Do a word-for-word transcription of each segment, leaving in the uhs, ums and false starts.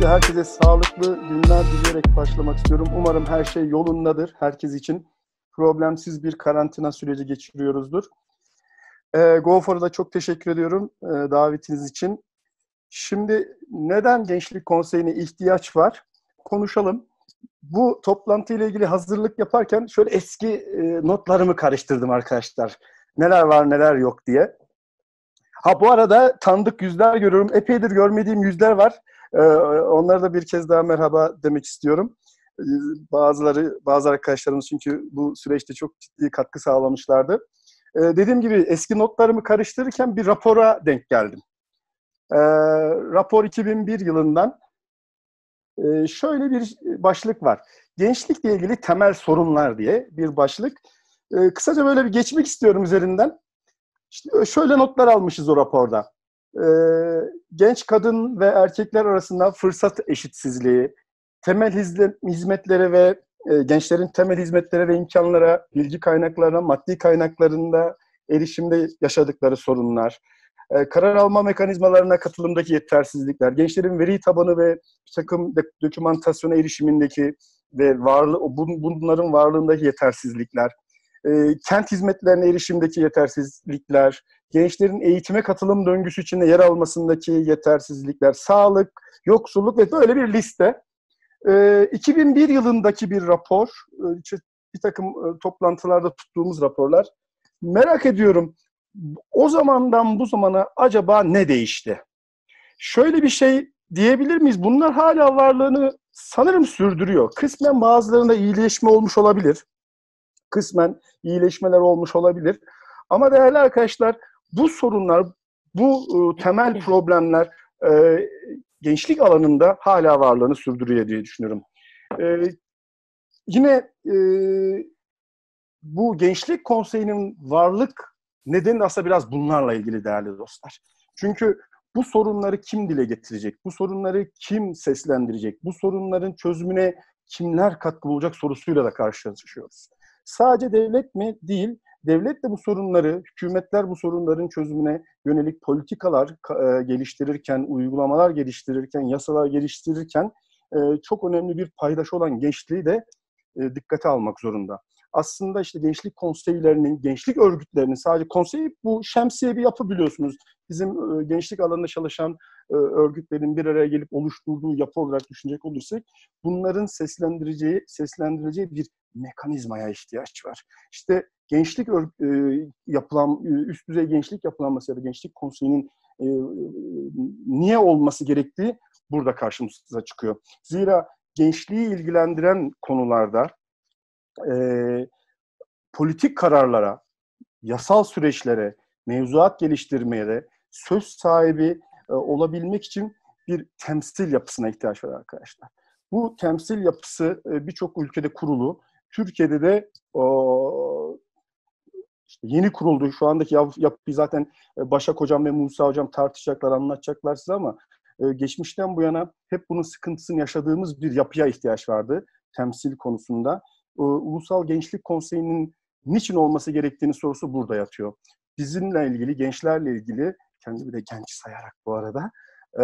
Öncelikle herkese sağlıklı günler dileyerek başlamak istiyorum. Umarım her şey yolundadır herkes için. Problemsiz bir karantina süreci geçiriyoruzdur. Ee, GoFor'a da çok teşekkür ediyorum e, davetiniz için. Şimdi neden Gençlik Konseyi'ne ihtiyaç var? Konuşalım. Bu toplantıyla ilgili hazırlık yaparken şöyle eski e, notlarımı karıştırdım arkadaşlar. Neler var neler yok diye. Ha bu arada tanıdık yüzler görüyorum. Epeydir görmediğim yüzler var. Ee, onlara da bir kez daha merhaba demek istiyorum. Ee, bazıları, bazı arkadaşlarımız çünkü bu süreçte çok ciddi katkı sağlamışlardı. Ee, dediğim gibi eski notlarımı karıştırırken bir rapora denk geldim. Ee, rapor iki bin bir yılından. Ee, şöyle bir başlık var. Gençlikle ilgili temel sorunlar diye bir başlık. Ee, kısaca böyle bir geçmek istiyorum üzerinden. İşte şöyle notlar almışız o raporda. Ee, genç kadın ve erkekler arasında fırsat eşitsizliği, temel hizmetlere ve e, gençlerin temel hizmetlere ve imkanlara, bilgi kaynaklarına, maddi kaynaklarında erişimde yaşadıkları sorunlar, e, karar alma mekanizmalarına katılımdaki yetersizlikler, gençlerin veri tabanı ve bir takım dokümantasyona erişimindeki ve varlığı, bunların varlığındaki yetersizlikler, E, kent hizmetlerine erişimdeki yetersizlikler, gençlerin eğitime katılım döngüsü içinde yer almasındaki yetersizlikler, sağlık, yoksulluk ve böyle bir liste. E, iki bin bir yılındaki bir rapor, e, bir takım e, toplantılarda tuttuğumuz raporlar. Merak ediyorum, o zamandan bu zamana acaba ne değişti? Şöyle bir şey diyebilir miyiz? Bunlar hala varlığını sanırım sürdürüyor. Kısmen bazılarında iyileşme olmuş olabilir. Kısmen iyileşmeler olmuş olabilir. Ama değerli arkadaşlar, bu sorunlar, bu e, temel problemler e, gençlik alanında hala varlığını sürdürüyor diye düşünüyorum. E, yine e, bu Gençlik Konseyi'nin varlık nedeni aslında biraz bunlarla ilgili değerli dostlar. Çünkü bu sorunları kim dile getirecek? Bu sorunları kim seslendirecek? Bu sorunların çözümüne kimler katkı bulacak sorusuyla da karşılaşıyoruz. Sadece devlet mi? Değil. Devlet de bu sorunları, hükümetler bu sorunların çözümüne yönelik politikalar e, geliştirirken, uygulamalar geliştirirken, yasalar geliştirirken e, çok önemli bir paydaşı olan gençliği de e, dikkate almak zorunda. Aslında işte gençlik konseylerinin, gençlik örgütlerinin sadece konsey bu şemsiye bir yapı biliyorsunuz. Bizim e, gençlik alanında çalışan e, örgütlerin bir araya gelip oluşturduğu yapı olarak düşünecek olursak bunların seslendireceği, seslendireceği bir mekanizmaya ihtiyaç var. İşte gençlik e, yapılan, üst düzey gençlik yapılanması ya da gençlik konseyinin e, niye olması gerektiği burada karşımıza çıkıyor. Zira gençliği ilgilendiren konularda e, politik kararlara, yasal süreçlere, mevzuat geliştirmeye de söz sahibi e, olabilmek için bir temsil yapısına ihtiyaç var arkadaşlar. Bu temsil yapısı e, birçok ülkede kurulu. Türkiye'de de o, işte yeni kuruldu. Şu andaki yapıyı zaten Başak Hocam ve Musa Hocam tartışacaklar, anlatacaklar size ama e, geçmişten bu yana hep bunun sıkıntısını yaşadığımız bir yapıya ihtiyaç vardı temsil konusunda. E, Ulusal Gençlik Konseyi'nin niçin olması gerektiğini sorusu burada yatıyor. Bizimle ilgili, gençlerle ilgili, kendimi de genç sayarak bu arada, e,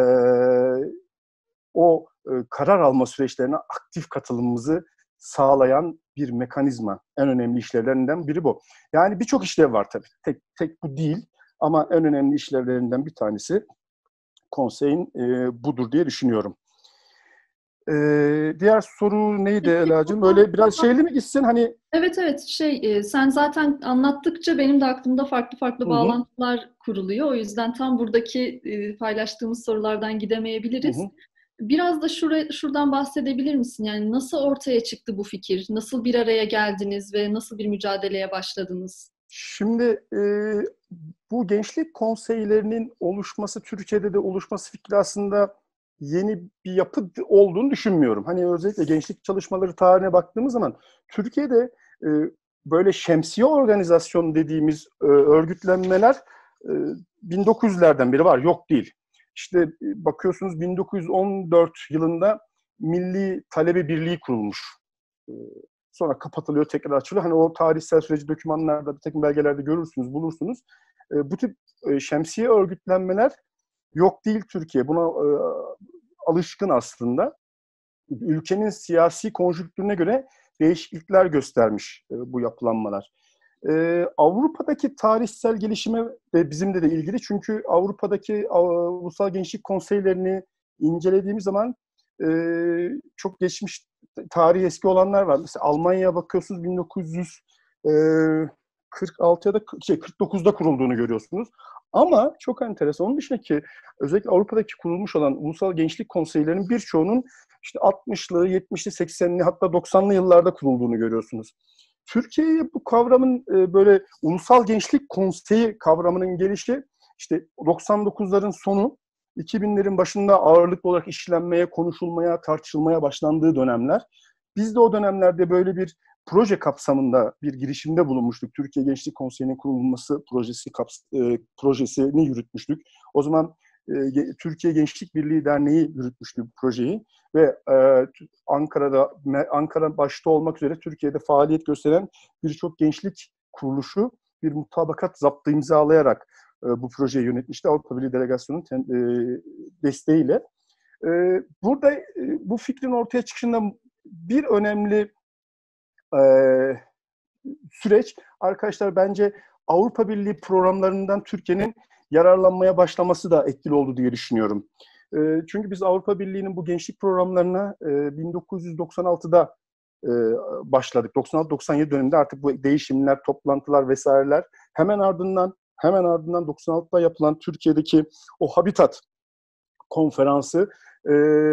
o e, karar alma süreçlerine aktif katılımımızı sağlayan bir mekanizma. En önemli işlevlerinden biri bu. Yani birçok işlev var tabii. Tek, tek bu değil ama en önemli işlevlerinden bir tanesi konseyin e, budur diye düşünüyorum. Ee, diğer soru neydi Ela'cığım? Böyle biraz şeyli mi gitsin? Hani Evet evet şey e, sen zaten anlattıkça benim de aklımda farklı farklı hı hı, bağlantılar kuruluyor. O yüzden tam buradaki e, paylaştığımız sorulardan hı gidemeyebiliriz. hı. Biraz da şura, şuradan bahsedebilir misin? Yani nasıl ortaya çıktı bu fikir? Nasıl bir araya geldiniz ve nasıl bir mücadeleye başladınız? Şimdi e, bu gençlik konseylerinin oluşması, Türkiye'de de oluşması fikri aslında yeni bir yapı olduğunu düşünmüyorum. Hani özellikle gençlik çalışmaları tarihine baktığımız zaman Türkiye'de e, böyle şemsiye organizasyon dediğimiz e, örgütlenmeler e, bin dokuz yüzlerden beri var, yok değil. İşte e, bakıyorsunuz bin dokuz yüz on dört yılında Milli Talebe Birliği kurulmuş. E, Sonra kapatılıyor, tekrar açılıyor. Hani o tarihsel süreci dokümanlarda, bir takım belgelerde görürsünüz, bulursunuz. E, bu tip e, şemsiye örgütlenmeler yok değil Türkiye. Buna e, alışkın aslında. Ülkenin siyasi konjonktürüne göre değişiklikler göstermiş e, bu yapılanmalar. E, Avrupa'daki tarihsel gelişime de bizimle de ilgili. Çünkü Avrupa'daki ulusal gençlik konseylerini incelediğimiz zaman e, çok geçmiş, tarihi eski olanlar var. Mesela Almanya'ya bakıyorsunuz, bin dokuz yüz kırk altı ya da şey, kırk dokuzda kurulduğunu görüyorsunuz. Ama çok enteresan. Onun dışındaki özellikle Avrupa'daki kurulmuş olan ulusal gençlik konseylerinin birçoğunun işte altmışlı, yetmişli, seksenli hatta doksanlı yıllarda kurulduğunu görüyorsunuz. Türkiye'ye bu kavramın e, böyle ulusal gençlik konseyi kavramının gelişi işte doksan dokuzların sonu, iki binlerin başında ağırlıklı olarak işlenmeye, konuşulmaya, tartışılmaya başlandığı dönemler. Biz de o dönemlerde böyle bir proje kapsamında bir girişimde bulunmuştuk. Türkiye Gençlik Konseyi'nin kurulması projesi kaps- e, projesini yürütmüştük. O zaman e, Türkiye Gençlik Birliği Derneği yürütmüştü bu projeyi ve e, Ankara'da Ankara başta olmak üzere Türkiye'de faaliyet gösteren birçok gençlik kuruluşu bir mutabakat zaptı imzalayarak e, bu projeyi yönetmişti. Avrupa Birliği Delegasyonu'nun tem- e, desteğiyle. E, burada e, bu fikrin ortaya çıkışında bir önemli e, süreç, arkadaşlar, bence Avrupa Birliği programlarından Türkiye'nin yararlanmaya başlaması da etkili oldu diye düşünüyorum. E, çünkü biz Avrupa Birliği'nin bu gençlik programlarına e, bin dokuz yüz doksan altıda e, başladık. doksan altı doksan yedi döneminde artık bu değişimler, toplantılar vesaireler, hemen ardından hemen ardından doksan altıda yapılan Türkiye'deki o Habitat konferansı, e,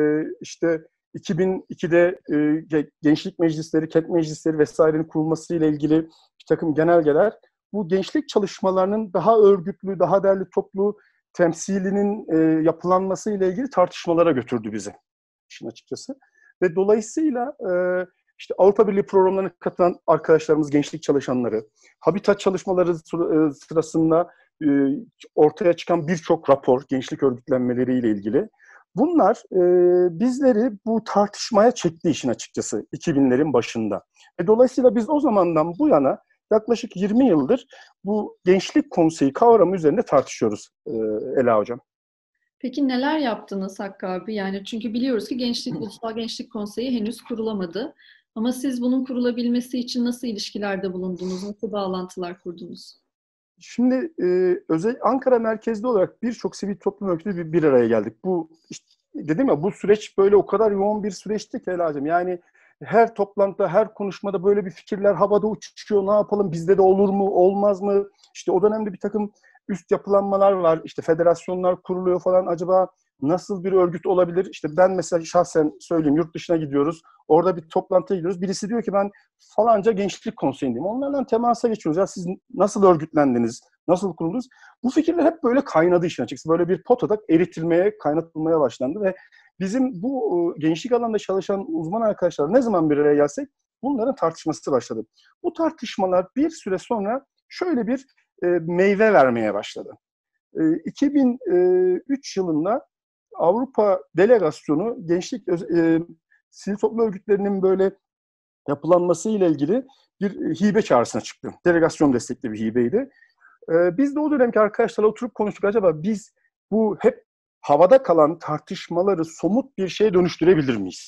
işte iki bin ikide e, gençlik meclisleri, kent meclisleri vesairenin kurulması ile ilgili bir takım genelgeler bu gençlik çalışmalarının daha örgütlü, daha derli toplu temsilinin e, yapılanması ile ilgili tartışmalara götürdü bizi, işin açıkçası. Ve dolayısıyla e, işte Avrupa Birliği programlarına katılan arkadaşlarımız, gençlik çalışanları, Habitat çalışmaları sırasında e, ortaya çıkan birçok rapor, gençlik örgütlenmeleriyle ilgili. Bunlar e, bizleri bu tartışmaya çekti, işin açıkçası, iki binlerin başında. E, dolayısıyla biz o zamandan bu yana yaklaşık yirmi yıldır bu gençlik konseyi kavramı üzerinde tartışıyoruz e, Ela Hocam. Peki neler yaptınız Hakkı abi? Yani çünkü biliyoruz ki Gençlik Ulusal Gençlik Konseyi henüz kurulamadı. Ama siz bunun kurulabilmesi için nasıl ilişkilerde bulundunuz? Nasıl bağlantılar kurdunuz? Şimdi e, özel Ankara merkezli olarak birçok sivil toplum örgütü bir, bir araya geldik. Bu işte, dedim ya, bu süreç böyle o kadar yoğun bir süreçti ki Ela'cığım. Yani her toplantıda, her konuşmada böyle bir fikirler havada uçuşuyor. Ne yapalım? Bizde de olur mu, olmaz mı? İşte o dönemde bir takım üst yapılanmalar var. İşte federasyonlar kuruluyor falan. Acaba nasıl bir örgüt olabilir? İşte ben mesela şahsen söyleyeyim, yurt dışına gidiyoruz. Orada bir toplantıya gidiyoruz. Birisi diyor ki ben falanca gençlik konseyindeyim. Onlarla temasa geçiyoruz. Ya siz nasıl örgütlendiniz? Nasıl kuruldunuz? Bu fikirler hep böyle kaynadı, işin açıkçası. Böyle bir potada eritilmeye, kaynatılmaya başlandı ve bizim bu gençlik alanında çalışan uzman arkadaşlar ne zaman bir araya gelsek bunların tartışması başladı. Bu tartışmalar bir süre sonra şöyle bir e, meyve vermeye başladı. E, iki bin üç yılında Avrupa Delegasyonu gençlik e, sivil toplum örgütlerinin böyle yapılanması ile ilgili bir hibe çağrısına çıktı. Delegasyon destekli bir hibeydi. Ee, biz de o dönemki arkadaşlarla oturup konuştuk. Acaba biz bu hep havada kalan tartışmaları somut bir şeye dönüştürebilir miyiz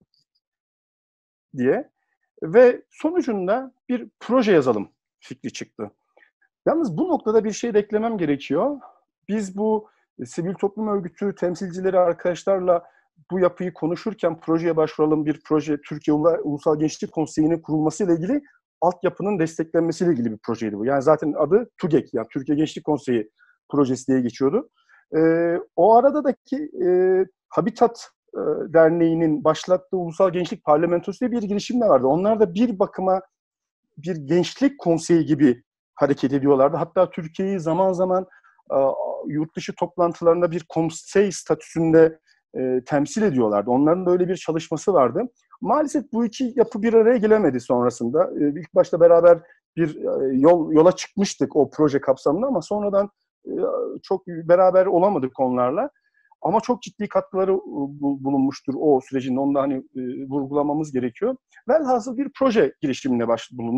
diye. Ve sonucunda bir proje yazalım fikri çıktı. Yalnız bu noktada bir şey de eklemem gerekiyor. Biz bu sivil toplum örgütü temsilcileri arkadaşlarla bu yapıyı konuşurken projeye başvuralım, bir proje Türkiye Ulusal Gençlik Konseyi'nin kurulmasıyla ilgili altyapının desteklenmesiyle ilgili bir projeydi bu. Yani zaten adı TUGEK, yani Türkiye Gençlik Konseyi projesi diye geçiyordu. Ee, o aradaki e, Habitat e, Derneği'nin başlattığı Ulusal Gençlik Parlamentosu diye bir girişim de vardı. Onlar da bir bakıma bir gençlik konseyi gibi hareket ediyorlardı. Hatta Türkiye'yi zaman zaman e, yurt dışı toplantılarında bir konsey statüsünde e, temsil ediyorlardı. Onların da öyle bir çalışması vardı. Maalesef bu iki yapı bir araya gelemedi sonrasında. E, ilk başta beraber bir e, yol yola çıkmıştık o proje kapsamında ama sonradan e, çok beraber olamadık onlarla. Ama çok ciddi katkıları bulunmuştur o sürecin. Onu da hani e, vurgulamamız gerekiyor. Velhasıl bir proje girişimine baş bulunduk.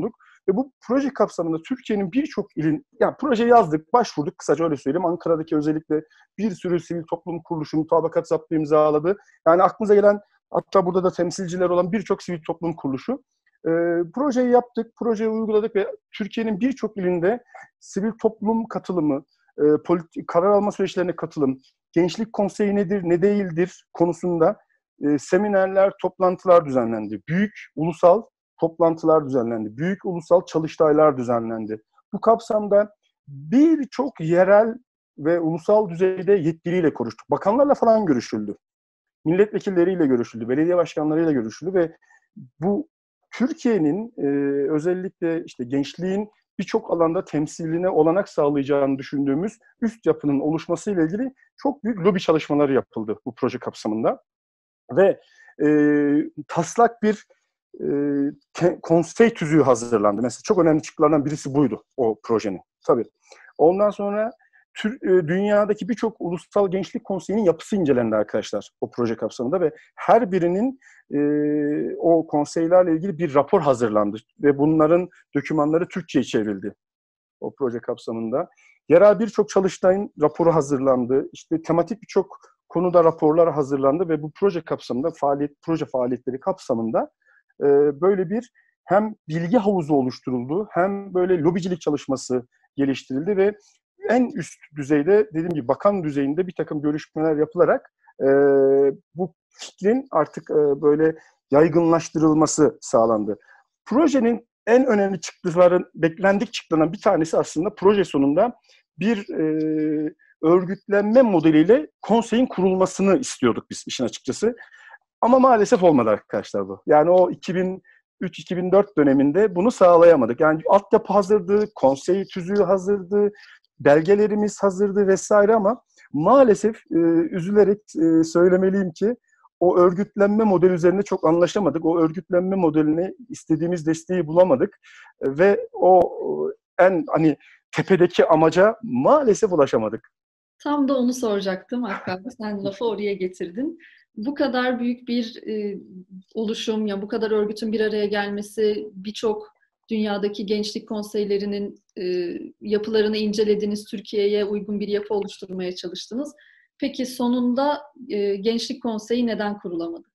Ve bu proje kapsamında Türkiye'nin birçok ilin, yani proje yazdık, başvurduk, kısaca öyle söyleyeyim. Ankara'daki özellikle bir sürü sivil toplum kuruluşu mutabakat zaptı imzaladı. Yani aklınıza gelen, hatta burada da temsilciler olan birçok sivil toplum kuruluşu. E, projeyi yaptık, projeyi uyguladık ve Türkiye'nin birçok ilinde sivil toplum katılımı, e, politik, karar alma süreçlerine katılım, gençlik konseyi nedir, ne değildir konusunda e, seminerler, toplantılar düzenlendi. Büyük ulusal toplantılar düzenlendi. Büyük ulusal çalıştaylar düzenlendi. Bu kapsamda birçok yerel ve ulusal düzeyde yetkiliyle konuştuk. Bakanlarla falan görüşüldü. Milletvekilleriyle görüşüldü. Belediye başkanlarıyla görüşüldü ve bu Türkiye'nin e, özellikle işte gençliğin birçok alanda temsiline olanak sağlayacağını düşündüğümüz üst yapının oluşmasıyla ilgili çok büyük lobi çalışmaları yapıldı bu proje kapsamında. Ve e, taslak bir e, konsey tüzüğü hazırlandı. Mesela çok önemli çıktılardan birisi buydu o projenin. Tabii. Ondan sonra tür, e, dünyadaki birçok ulusal gençlik konseyinin yapısı incelendi arkadaşlar o proje kapsamında ve her birinin e, o konseylerle ilgili bir rapor hazırlandı ve bunların dokümanları Türkçe'ye çevrildi o proje kapsamında. Yerel birçok çalıştayın raporu hazırlandı. İşte tematik birçok konuda raporlar hazırlandı ve bu proje kapsamında faaliyet proje faaliyetleri kapsamında e, böyle bir hem bilgi havuzu oluşturuldu, hem böyle lobicilik çalışması geliştirildi ve en üst düzeyde, dediğim gibi bakan düzeyinde bir takım görüşmeler yapılarak e, bu fikrin artık e, böyle yaygınlaştırılması sağlandı. Projenin en önemli çıktıların, beklendik çıktılarından bir tanesi aslında proje sonunda bir e, örgütlenme modeliyle konseyin kurulmasını istiyorduk biz işin açıkçası. Ama maalesef olmadı arkadaşlar bu. Yani o iki bin üç iki bin dört döneminde bunu sağlayamadık. Yani altyapı hazırdı, konsey tüzüğü hazırdı, belgelerimiz hazırdı vesaire ama maalesef e, üzülerek e, söylemeliyim ki o örgütlenme modeli üzerinde çok anlaşamadık. O örgütlenme modeline istediğimiz desteği bulamadık e, ve o en hani tepedeki amaca maalesef ulaşamadık. Tam da onu soracaktım hatta. Sen lafı oraya getirdin. Bu kadar büyük bir e, oluşum, ya bu kadar örgütün bir araya gelmesi, birçok dünyadaki gençlik konseylerinin e, yapılarını incelediniz, Türkiye'ye uygun bir yapı oluşturmaya çalıştınız. Peki sonunda e, Gençlik Konseyi neden kurulamadı?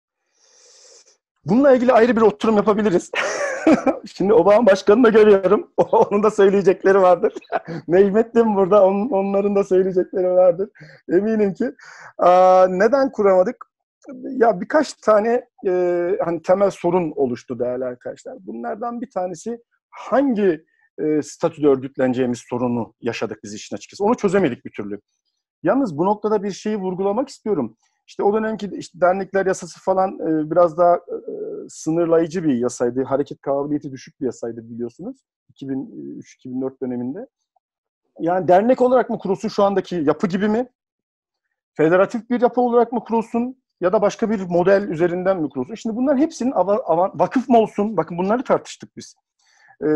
Bununla ilgili ayrı bir oturum yapabiliriz. Şimdi Obama Başkanı'nı da görüyorum. Onun da söyleyecekleri vardır. Mehmet'im burada. Onun, onların da söyleyecekleri vardır. Eminim ki. Aa, neden kuramadık? Ya birkaç tane e, hani temel sorun oluştu değerli arkadaşlar. Bunlardan bir tanesi hangi e, statüde örgütleneceğimiz sorunu yaşadık biz işin açıkçası. Onu çözemedik bir türlü. Yalnız bu noktada bir şeyi vurgulamak istiyorum. İşte o dönemki işte dernekler yasası falan e, biraz daha e, sınırlayıcı bir yasaydı. Hareket kabiliyeti düşük bir yasaydı biliyorsunuz. iki bin üç iki bin dört döneminde. Yani dernek olarak mı kurulsun şu andaki yapı gibi mi? Federatif bir yapı olarak mı kurulsun? Ya da başka bir model üzerinden mi kurulsun? Şimdi bunların hepsinin ava, ava, vakıf mı olsun? Bakın bunları tartıştık biz. Ee,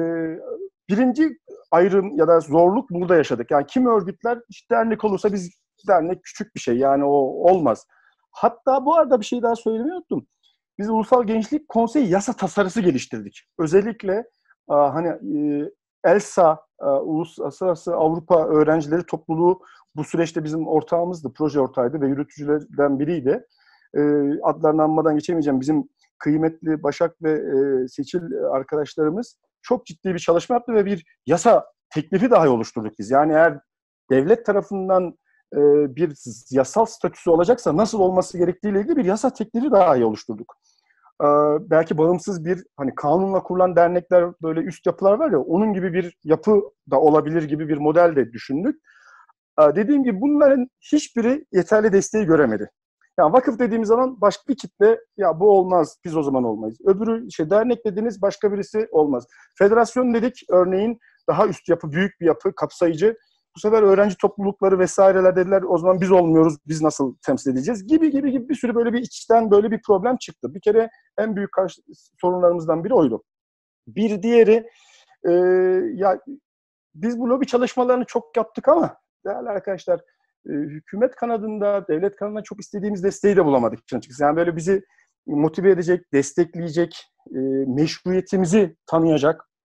birinci ayrım ya da zorluk burada yaşadık. Yani kimi örgütler işte dernek olursa biz dernek küçük bir şey. Yani o olmaz. Hatta bu arada bir şey daha söylemeyi unuttum. Biz Ulusal Gençlik Konseyi yasa tasarısı geliştirdik. Özellikle hani ELSA, Uluslararası Avrupa Öğrencileri Topluluğu bu süreçte bizim ortağımızdı, proje ortağıydı ve yürütücülerden biriydi. Adlarını anmadan geçemeyeceğim. Bizim kıymetli Başak ve Seçil arkadaşlarımız çok ciddi bir çalışma yaptı ve bir yasa teklifi dahi oluşturduk biz. Yani eğer devlet tarafından bir yasal statüsü olacaksa nasıl olması gerektiğiyle ilgili bir yasa teklifi dahi oluşturduk. Belki bağımsız bir hani kanunla kurulan dernekler böyle üst yapılar var ya onun gibi bir yapı da olabilir gibi bir model de düşündük. Dediğim gibi bunların hiçbiri yeterli desteği göremedi. Yani vakıf dediğimiz zaman başka bir kitle ya bu olmaz biz o zaman olmayız. Öbürü şey dernek dediğiniz başka birisi olmaz. Federasyon dedik örneğin daha üst yapı büyük bir yapı kapsayıcı. Bu sefer öğrenci toplulukları vesaireler dediler o zaman biz olmuyoruz biz nasıl temsil edeceğiz gibi gibi gibi bir sürü böyle bir içten böyle bir problem çıktı. Bir kere en büyük karşı, sorunlarımızdan biri oydu. Bir diğeri e, ya biz bu lobi çalışmalarını çok yaptık ama değerli arkadaşlar e, hükümet kanadında, devlet kanadında çok istediğimiz desteği de bulamadık açıkçası. Yani böyle bizi motive edecek, destekleyecek, e, meşruiyetimizi tanıyacak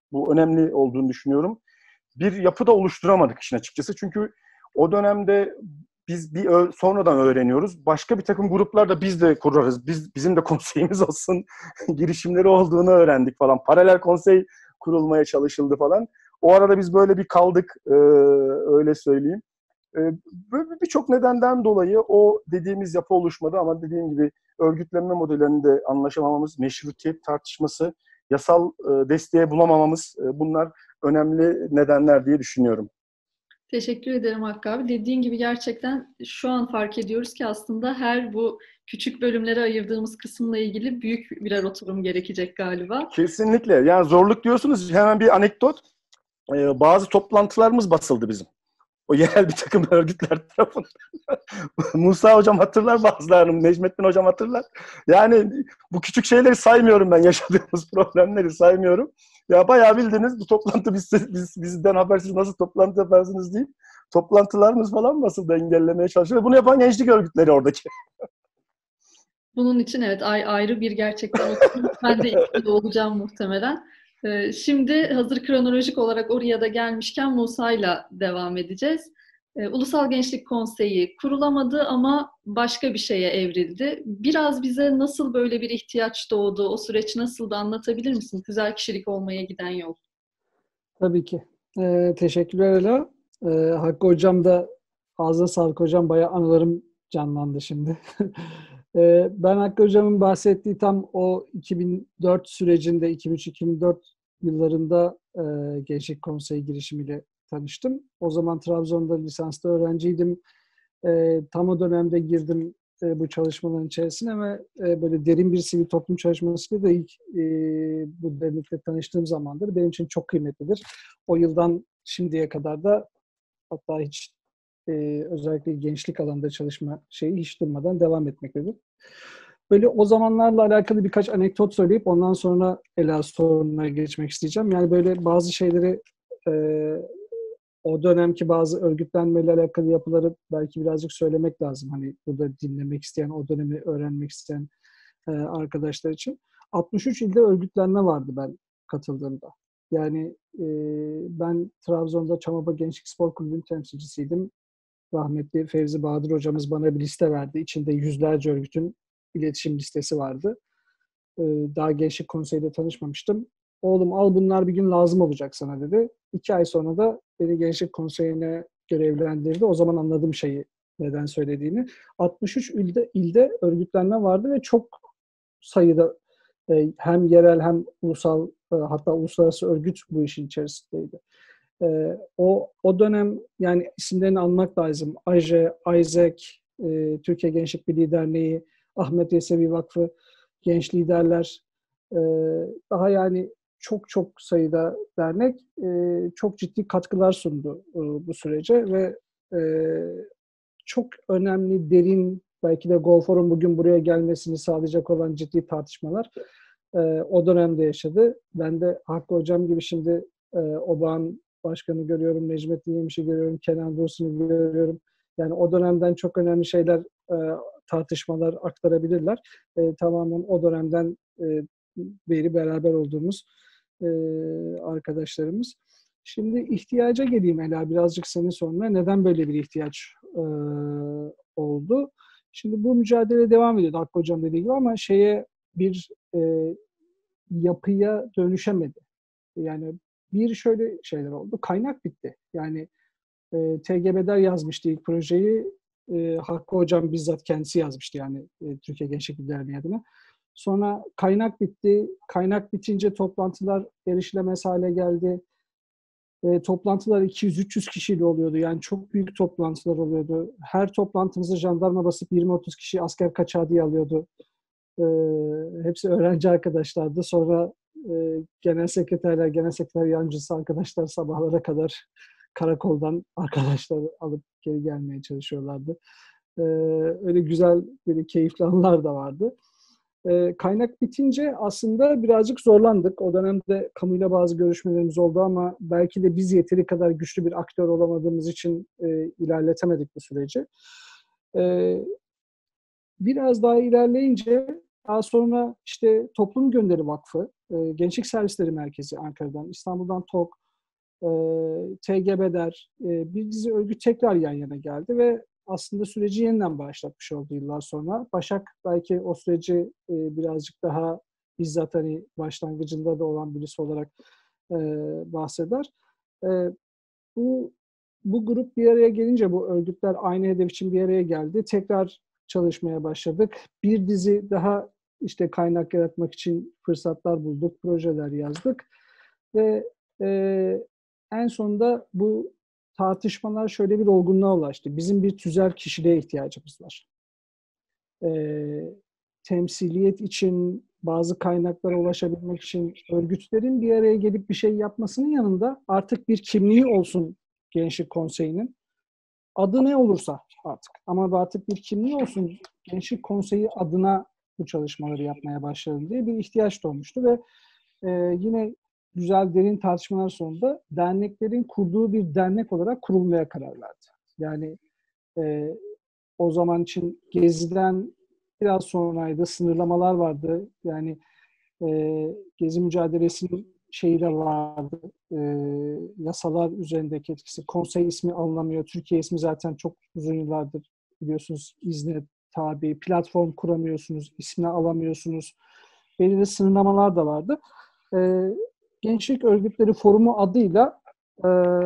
Bu önemli olduğunu düşünüyorum. Bir yapı da oluşturamadık işin açıkçası. Çünkü o dönemde biz bir ö- sonradan öğreniyoruz. Başka bir takım gruplarda biz de kurarız. Biz bizim de konseyimiz olsun girişimleri olduğunu öğrendik falan. Paralel konsey kurulmaya çalışıldı falan. O arada biz böyle bir kaldık, e, öyle söyleyeyim. E, böyle birçok nedenden dolayı o dediğimiz yapı oluşmadı ama dediğim gibi örgütlenme modellerinde anlaşamamamız, meşrutiyet tartışması, yasal e, desteğe bulamamamız, e, bunlar önemli nedenler diye düşünüyorum. Teşekkür ederim Hakkı abi. Dediğin gibi gerçekten şu an fark ediyoruz ki aslında her bu küçük bölümlere ayırdığımız kısımla ilgili büyük birer oturum gerekecek galiba. Kesinlikle. Yani zorluk diyorsunuz, hemen bir anekdot. Ee, bazı toplantılarımız basıldı bizim. O yerel bir takım örgütler tarafından. Musa hocam hatırlar, bazılarını Necmettin hocam hatırlar. Yani bu küçük şeyleri saymıyorum ben, yaşadığımız problemleri saymıyorum. Ya bayağı bildiğiniz bu toplantı biz, biz bizden habersiz nasıl toplantı yaparsınız deyip toplantılarımız falan basıldı, engellemeye çalışıyor. Bunu yapan gençlik örgütleri oradaki. Bunun için evet ay- ayrı bir gerçekten oturum. Ben de ilgili olacağım muhtemelen. Ee, şimdi hazır kronolojik olarak oraya da gelmişken Musa'yla devam edeceğiz. Ee, Ulusal Gençlik Konseyi kurulamadı ama başka bir şeye evrildi. Biraz bize nasıl böyle bir ihtiyaç doğdu, o süreç nasıldı anlatabilir misin? Güzel kişilik olmaya giden yol. Tabii ki. Ee, teşekkürler Ela. Ee, Hakkı Hocam da ağzına sağlık hocam. Bayağı anılarım canlandı şimdi. Ee, ben Hakkı Hocam'ın bahsettiği tam o iki bin dört sürecinde, iki bin üç iki bin dört yıllarında e, Gençlik Konseyi girişimiyle tanıştım. O zaman Trabzon'da lisanslı öğrenciydim. E, tam o dönemde girdim e, bu çalışmaların içerisine ve e, böyle derin bir sivil toplum çalışmasıyla da ilk e, bu dernekle tanıştığım zamandır. Benim için çok kıymetlidir. O yıldan şimdiye kadar da hatta hiç e, özellikle gençlik alanında çalışma şeyi hiç durmadan devam etmektedir. Böyle o zamanlarla alakalı birkaç anekdot söyleyip ondan sonra Ela sorununa geçmek isteyeceğim. Yani böyle bazı şeyleri e, o dönemki bazı örgütlenmeyle alakalı yapıları belki birazcık söylemek lazım. Hani burada dinlemek isteyen, o dönemi öğrenmek isteyen e, arkadaşlar için. altmış üç ilde örgütlenme vardı ben katıldığımda. Yani e, ben Trabzon'da Çamapa Gençlik Spor Kulübü'nün temsilcisiydim. Rahmetli Fevzi Bahadır hocamız bana bir liste verdi. İçinde yüzlerce örgütün iletişim listesi vardı. E, daha Gençlik Konseyi'de tanışmamıştım. Oğlum al bunlar bir gün lazım olacak sana dedi. İki ay sonra da beni Gençlik Konseyi'ne görevlendirdi. O zaman anladım şeyi, neden söylediğini. altmış üç ilde, ilde örgütlenme vardı ve çok sayıda e, hem yerel hem ulusal e, hatta uluslararası örgüt bu işin içerisindeydi. E, o o dönem yani isimlerini anmak lazım. A J E, Isaac, e, Türkiye Gençlik Birliği Derneği, Ahmet Yesevi Vakfı, Genç Liderler, e, daha yani çok çok sayıda dernek e, çok ciddi katkılar sundu e, bu sürece ve e, çok önemli, derin, belki de GoFor'un bugün buraya gelmesini sağlayacak olan ciddi tartışmalar e, o dönemde yaşadı. Ben de Hakkı Hocam gibi şimdi e, OBA'nın başkanı görüyorum, Necmettin Yemiş'i görüyorum, Kenan Dursun'u görüyorum. Yani o dönemden çok önemli şeyler, e, tartışmalar aktarabilirler. E, tamamen o dönemden e, beri beraber olduğumuz e, arkadaşlarımız. Şimdi ihtiyaca geleyim Ela, birazcık senin soruna. Neden böyle bir ihtiyaç e, oldu? Şimdi bu mücadele devam ediyordu Hakkı Hocam dediği gibi ama şeye bir e, yapıya dönüşemedi. Yani bir şöyle şeyler oldu. Kaynak bitti. Yani e, T G B'ler yazmıştı ilk projeyi. E, Hakkı Hocam bizzat kendisi yazmıştı yani e, Türkiye Gençlik Derneği adına. Sonra kaynak bitti. Kaynak bitince toplantılar erişilemez hale geldi. E, toplantılar iki yüz üç yüz kişiyle oluyordu. Yani çok büyük toplantılar oluyordu. Her toplantımızı jandarma basıp yirmi otuz kişi asker kaçağı diye alıyordu. E, hepsi öğrenci arkadaşlardı. Sonra e, genel sekreterler, genel sekreter yancısı arkadaşlar sabahlara kadar karakoldan arkadaşlar alıp geri gelmeye çalışıyorlardı. E, öyle güzel, böyle keyifli anılar da vardı. E, kaynak bitince aslında birazcık zorlandık. O dönemde kamuyla bazı görüşmelerimiz oldu ama belki de biz yeteri kadar güçlü bir aktör olamadığımız için e, ilerletemedik bu süreci. E, biraz daha ilerleyince daha sonra işte Toplum Gönderi Vakfı, e, Gençlik Servisleri Merkezi Ankara'dan, İstanbul'dan TOK, e, T G B D E R, e, bir dizi örgüt tekrar yan yana geldi ve aslında süreci yeniden başlatmış oldu yıllar sonra. Başak belki o süreci e, birazcık daha bizzat hani başlangıcında da olan birisi olarak e, bahseder. E, bu bu grup bir araya gelince, bu örgütler aynı hedef için bir araya geldi. Tekrar çalışmaya başladık. Bir dizi daha işte kaynak yaratmak için fırsatlar bulduk, projeler yazdık ve e, en sonunda bu tartışmalar şöyle bir olgunluğa ulaştı. Bizim bir tüzel kişiliğe ihtiyacımız var. E, temsiliyet için, bazı kaynaklara ulaşabilmek için örgütlerin bir araya gelip bir şey yapmasının yanında artık bir kimliği olsun Gençlik Konseyi'nin. Adı ne olursa artık. Ama artık bir kimliği olsun, Gençlik Konseyi adına bu çalışmaları yapmaya başladım diye bir ihtiyaç doğmuştu ve e, yine güzel derin tartışmalar sonunda derneklerin kurduğu bir dernek olarak kurulmaya karar verdi. Yani e, o zaman için Gezi'den biraz sonraydı, sınırlamalar vardı. Yani e, Gezi mücadelesinin şeyi de vardı, e, yasalar üzerindeki etkisi. Konsey ismi alınamıyor. Türkiye ismi zaten çok uzun yıllardır biliyorsunuz izne tabi. Platform kuramıyorsunuz, ismini alamıyorsunuz. Belirli sınırlamalar da vardı. E, Gençlik Örgütleri Forumu adıyla e,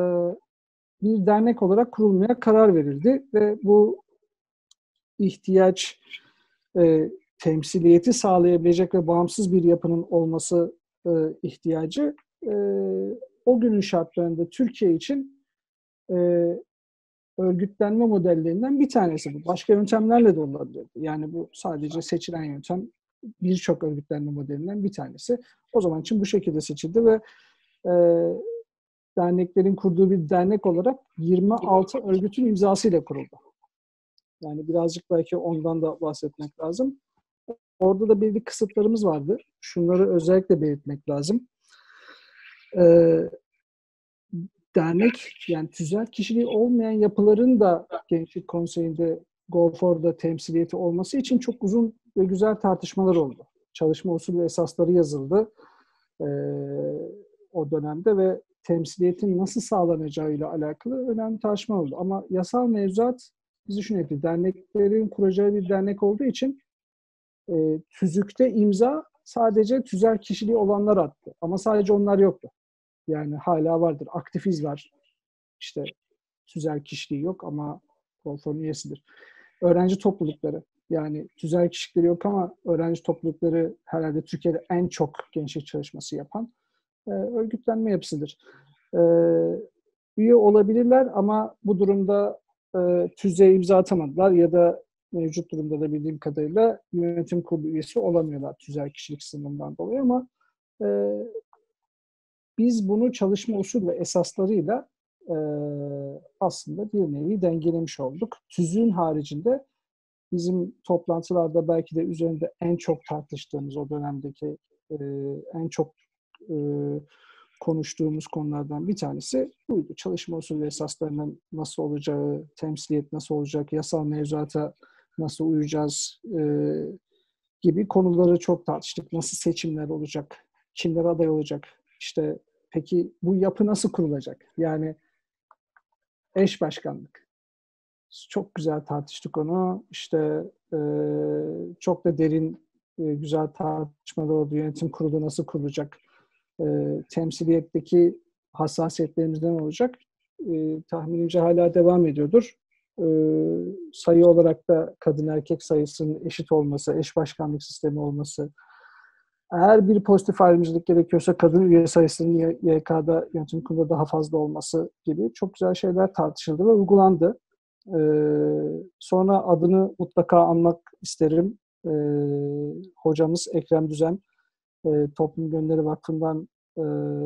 bir dernek olarak kurulmaya karar verildi ve bu ihtiyaç e, temsiliyeti sağlayabilecek ve bağımsız bir yapının olması e, ihtiyacı e, o günün şartlarında Türkiye için e, örgütlenme modellerinden bir tanesi bu. Başka yöntemlerle de olabilirdi. Yani bu sadece seçilen yöntem, birçok örgütlenme modelinden bir tanesi. O zaman için bu şekilde seçildi ve e, derneklerin kurduğu bir dernek olarak yirmi altı örgütün imzasıyla kuruldu. Yani birazcık belki ondan da bahsetmek lazım. Orada da belli kısıtlarımız vardı. Şunları özellikle belirtmek lazım. Ee, dernek, yani tüzel kişiliği olmayan yapıların da Gençlik Konseyi'nde GoFor'da temsiliyeti olması için çok uzun ve güzel tartışmalar oldu. Çalışma usulü ve esasları yazıldı ee, o dönemde ve temsiliyetin nasıl sağlanacağıyla alakalı önemli tartışma oldu. Ama yasal mevzuat bizi şunu yapıyor. Derneklerin kuracağı bir dernek olduğu için e, tüzükte imza sadece tüzel kişiliği olanlar attı. Ama sadece onlar yoktu. Yani hala vardır. Aktifiz var. İşte tüzel kişiliği yok ama GoFor'un üyesidir. Öğrenci toplulukları. Yani tüzel kişilikleri yok ama öğrenci toplulukları herhalde Türkiye'de en çok gençlik çalışması yapan e, örgütlenme yapısıdır. E, üye olabilirler ama bu durumda e, tüzeye imza atamadılar ya da mevcut durumda da bildiğim kadarıyla yönetim kurulu üyesi olamıyorlar tüzel kişilik sınırından dolayı ama e, biz bunu çalışma usul ve esaslarıyla e, aslında bir nevi dengelemiş olduk. Tüzüğün haricinde bizim toplantılarda belki de üzerinde en çok tartıştığımız o dönemdeki e, en çok e, konuştuğumuz konulardan bir tanesi buydu. Çalışma usulü ve esaslarının nasıl olacağı, temsiliyet nasıl olacak, yasal mevzuata nasıl uyacağız e, gibi konuları çok tartıştık. Nasıl seçimler olacak, kimler aday olacak, işte peki bu yapı nasıl kurulacak? Yani eş başkanlık. Çok güzel tartıştık onu. İşte e, çok da derin, e, güzel tartışmalar oldu. Yönetim kurulu nasıl kurulacak? E, temsiliyetteki hassasiyetlerimizden olacak. E, tahminimce hala devam ediyordur. E, sayı olarak da kadın erkek sayısının eşit olması, eş başkanlık sistemi olması, eğer bir pozitif ayrımcılık gerekiyorsa kadın üye sayısının Y K'da yönetim kurulunda daha fazla olması gibi çok güzel şeyler tartışıldı ve uygulandı. Ee, sonra adını mutlaka anmak isterim. Ee, hocamız Ekrem Düzen, e, Toplum Gönderi Vakfı'ndan e,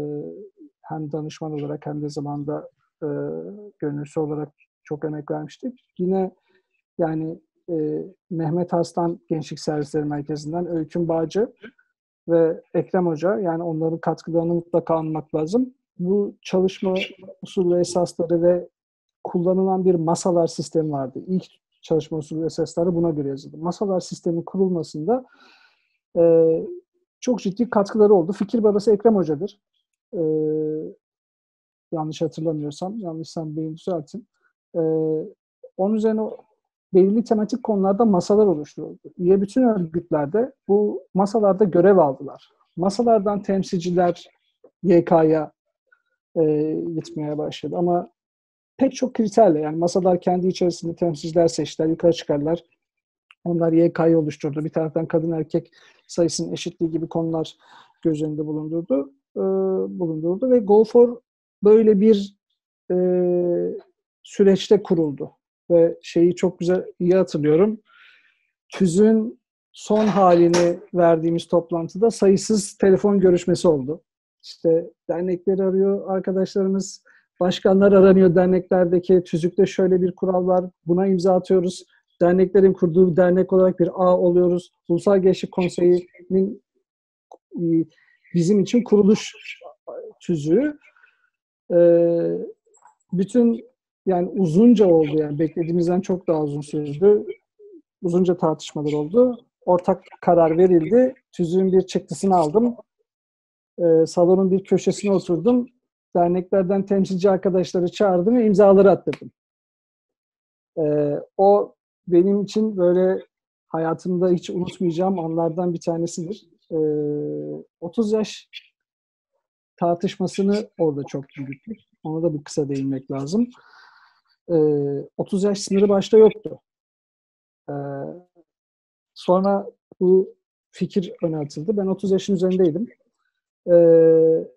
hem danışman olarak hem de zamanda e, gönüllüsü olarak çok emek vermiştik. Yine yani e, Mehmet Arslan Gençlik Servisleri Merkezi'nden Öyküm Bağcı ve Ekrem Hoca, yani onların katkılarını mutlaka anmak lazım. Bu çalışma usulü ve esasları ve kullanılan bir masalar sistemi vardı. İlk çalışma usulü ve esasları buna göre yazıldı. Masalar sistemi kurulmasında Ee, çok ciddi katkıları oldu. Fikir babası Ekrem Hoca'dır. Ee, yanlış hatırlamıyorsam, yanlışsam beni düzeltin. Ee, onun üzerine belirli tematik konularda masalar oluşturuldu. Üye bütün örgütlerde bu masalarda görev aldılar. Masalardan temsilciler Y K'ya e, gitmeye başladı. Ama pek çok kriterle, yani masalar kendi içerisinde temsilciler seçtiler, yukarı çıkarlar. Onlar Y K'yı oluşturdu. Bir taraftan kadın erkek sayısının eşitliği gibi konular göz önünde bulundurdu. E, bulundurdu ve Go for böyle bir e, süreçte kuruldu. Ve şeyi çok güzel, iyi hatırlıyorum. TÜZ'ün son halini verdiğimiz toplantıda sayısız telefon görüşmesi oldu. İşte dernekleri arıyor arkadaşlarımız, başkanlar aranıyor derneklerdeki. TÜZÜK'te şöyle bir kural var, buna imza atıyoruz. Derneklerin kurduğu dernek olarak bir ağ oluyoruz. Ulusal Gençlik Konseyi'nin bizim için kuruluş tüzüğü. Bütün, yani uzunca oldu, yani beklediğimizden çok daha uzun sürdü. Uzunca tartışmalar oldu. Ortak karar verildi. Tüzüğün bir çıktısını aldım. Ee, salonun bir köşesine oturdum. Derneklerden temsilci arkadaşları çağırdım ve imzaları attırdım. Ee, o benim için böyle hayatımda hiç unutmayacağım anlardan bir tanesidir. Ee, otuz yaş tartışmasını orada çok büyüttük. Ona da bir kısa değinmek lazım. Ee, otuz yaş sınırı başta yoktu. Ee, sonra bu fikir öne atıldı. Ben otuz yaşın üzerindeydim. Ee,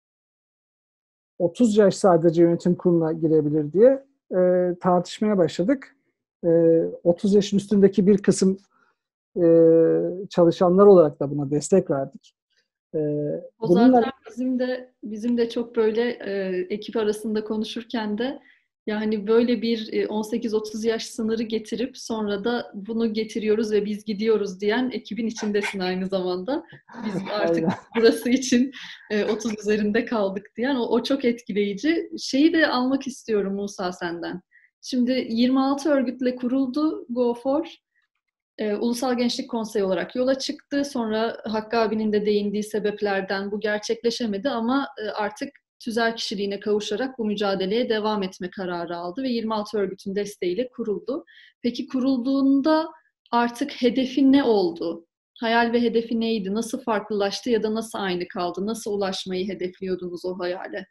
otuz yaş sadece yönetim kuruluna girebilir diye e, tartışmaya başladık. E, otuz yaşın üstündeki bir kısım e, çalışanlar olarak da buna destek verdik. E, O bununla... zaten bizim de bizim de çok böyle e, ekip arasında konuşurken de yani böyle bir on sekiz otuz yaş sınırı getirip sonra da bunu getiriyoruz ve biz gidiyoruz diyen ekibin içindesin aynı zamanda. Biz artık burası için otuz üzerinde kaldık diyen o, o çok etkileyici. Şeyi de almak istiyorum Musa senden. Şimdi yirmi altı örgütle kuruldu Go for. Ee, Ulusal Gençlik Konseyi olarak yola çıktı. Sonra Hakkı abinin de değindiği sebeplerden bu gerçekleşemedi ama artık tüzel kişiliğine kavuşarak bu mücadeleye devam etme kararı aldı ve yirmi altı örgütün desteğiyle kuruldu. Peki kurulduğunda artık hedefi ne oldu? Hayal ve hedefi neydi? Nasıl farklılaştı ya da nasıl aynı kaldı? Nasıl ulaşmayı hedefliyordunuz o hayale?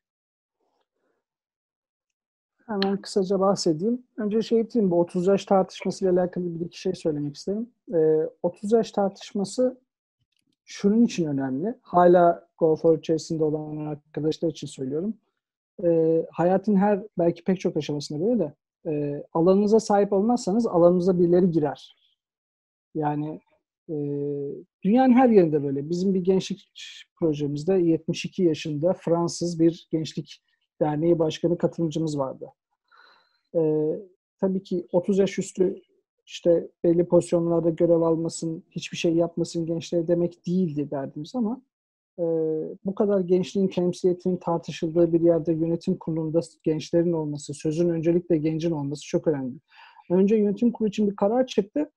Hemen kısaca bahsedeyim. Önce şey diyeyim, bu otuz yaş tartışmasıyla alakalı bir iki şey söylemek isterim. Ee, otuz yaş tartışması şunun için önemli. Hala Go for içerisinde olan arkadaşlar için söylüyorum. Ee, hayatın her, belki pek çok aşamasında böyle de e, alanınıza sahip olmazsanız alanınıza birileri girer. Yani e, dünyanın her yerinde böyle. Bizim bir gençlik projemizde yetmiş iki yaşında Fransız bir gençlik derneği başkanı katılımcımız vardı. Ee, tabii ki otuz yaş üstü işte belli pozisyonlarda görev almasın, hiçbir şey yapmasın gençlere demek değildi derdimiz ama e, bu kadar gençliğin temsiliyetinin tartışıldığı bir yerde yönetim kurulunda gençlerin olması, sözün öncelikle gencin olması çok önemli. Önce yönetim kurulu için bir karar çıktı.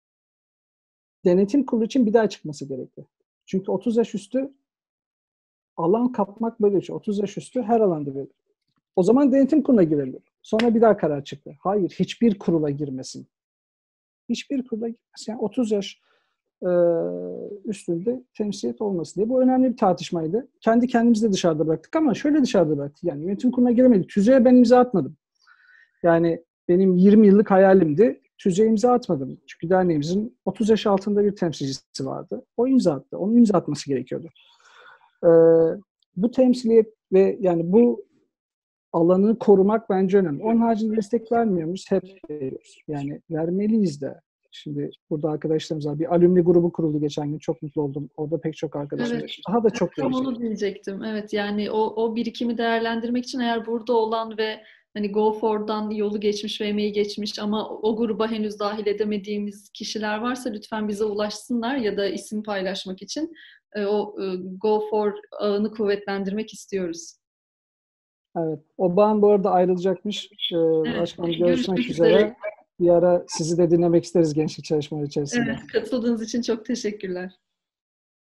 Denetim kurulu için bir daha çıkması gerekti. Çünkü otuz yaş üstü alan kapmak böyle bir şey. otuz yaş üstü her alanda böyle. O zaman denetim kuruluna girelim. Sonra bir daha karar çıktı. Hayır, hiçbir kurula girmesin. Hiçbir kurula girmesin. Yani otuz yaş e, üstünde temsiliyet olmasın diye. Bu önemli bir tartışmaydı. Kendi kendimizi de dışarıda bıraktık ama şöyle dışarıda bıraktık. Yani yönetim kuruluna giremedik. TÜZE'ye ben imza atmadım. Yani benim yirmi yıllık hayalimdi. TÜZE'ye imza atmadım. Çünkü derneğimizin otuz yaş altında bir temsilcisi vardı. O imza attı. Onun imza atması gerekiyordu. E, bu temsiliyet ve yani bu alanı korumak bence önemli. Onun haricinde destek vermiyor muyuz? Hep veriyoruz. Yani vermeliyiz de. Şimdi burada arkadaşlarımız var. Bir alümni grubu kuruldu geçen gün. Çok mutlu oldum. Orada pek çok arkadaşım. Evet. Daha da çok Tam gelecek. onu diyecektim. Evet, yani o, o birikimi değerlendirmek için eğer burada olan ve hani Go for'dan yolu geçmiş ve emeği geçmiş ama o gruba henüz dahil edemediğimiz kişiler varsa lütfen bize ulaşsınlar ya da isim paylaşmak için o Go for ağını kuvvetlendirmek istiyoruz. Evet. O bağın bu arada ayrılacakmış. Ee, Evet, başkanım görüşmek, görüşmek üzere. üzere. Bir ara sizi de dinlemek isteriz gençlik çalışmaları içerisinde. Evet, katıldığınız için çok teşekkürler.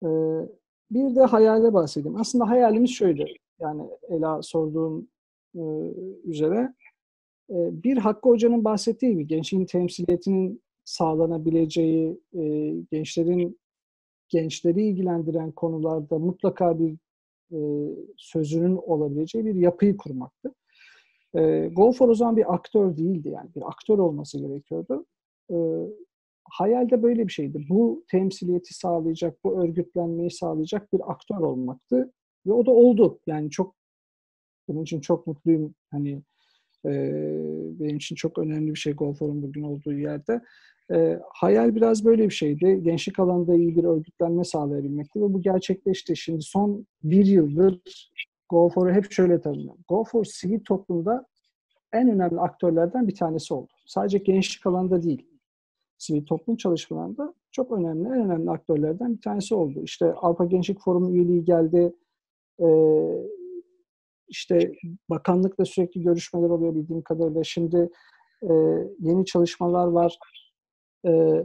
Ee, bir de hayale bahsedeyim. Aslında hayalimiz şöyle. Yani Ela sorduğun e, üzere. E, bir Hakkı Hoca'nın bahsettiği gibi gençliğin temsiliyetinin sağlanabileceği, e, gençlerin gençleri ilgilendiren konularda mutlaka bir e, sözünün olabileceği bir yapıyı kurmaktı. E, Golfor o zaman bir aktör değildi yani. Bir aktör olması gerekiyordu. E, hayalde böyle bir şeydi. Bu temsiliyeti sağlayacak, bu örgütlenmeyi sağlayacak bir aktör olmaktı. Ve o da oldu. Yani çok bunun için çok mutluyum. Hani e, benim için çok önemli bir şey Golfor'un bugün olduğu yerde. E, hayal biraz böyle bir şeydi. Gençlik alanında iyi bir örgütlenme sağlayabilmekti ve bu gerçekleşti. Şimdi son bir yıldır Golfor'u hep şöyle tanımlıyorum. Golfor sivil toplumda en önemli aktörlerden bir tanesi oldu. Sadece gençlik alanında değil, sivil toplum çalışmalarında çok önemli, en önemli aktörlerden bir tanesi oldu. İşte Avrupa Gençlik Forumu üyeliği geldi. E, işte bakanlıkla sürekli görüşmeler oluyor bildiğim kadarıyla. Şimdi e, yeni çalışmalar var. E,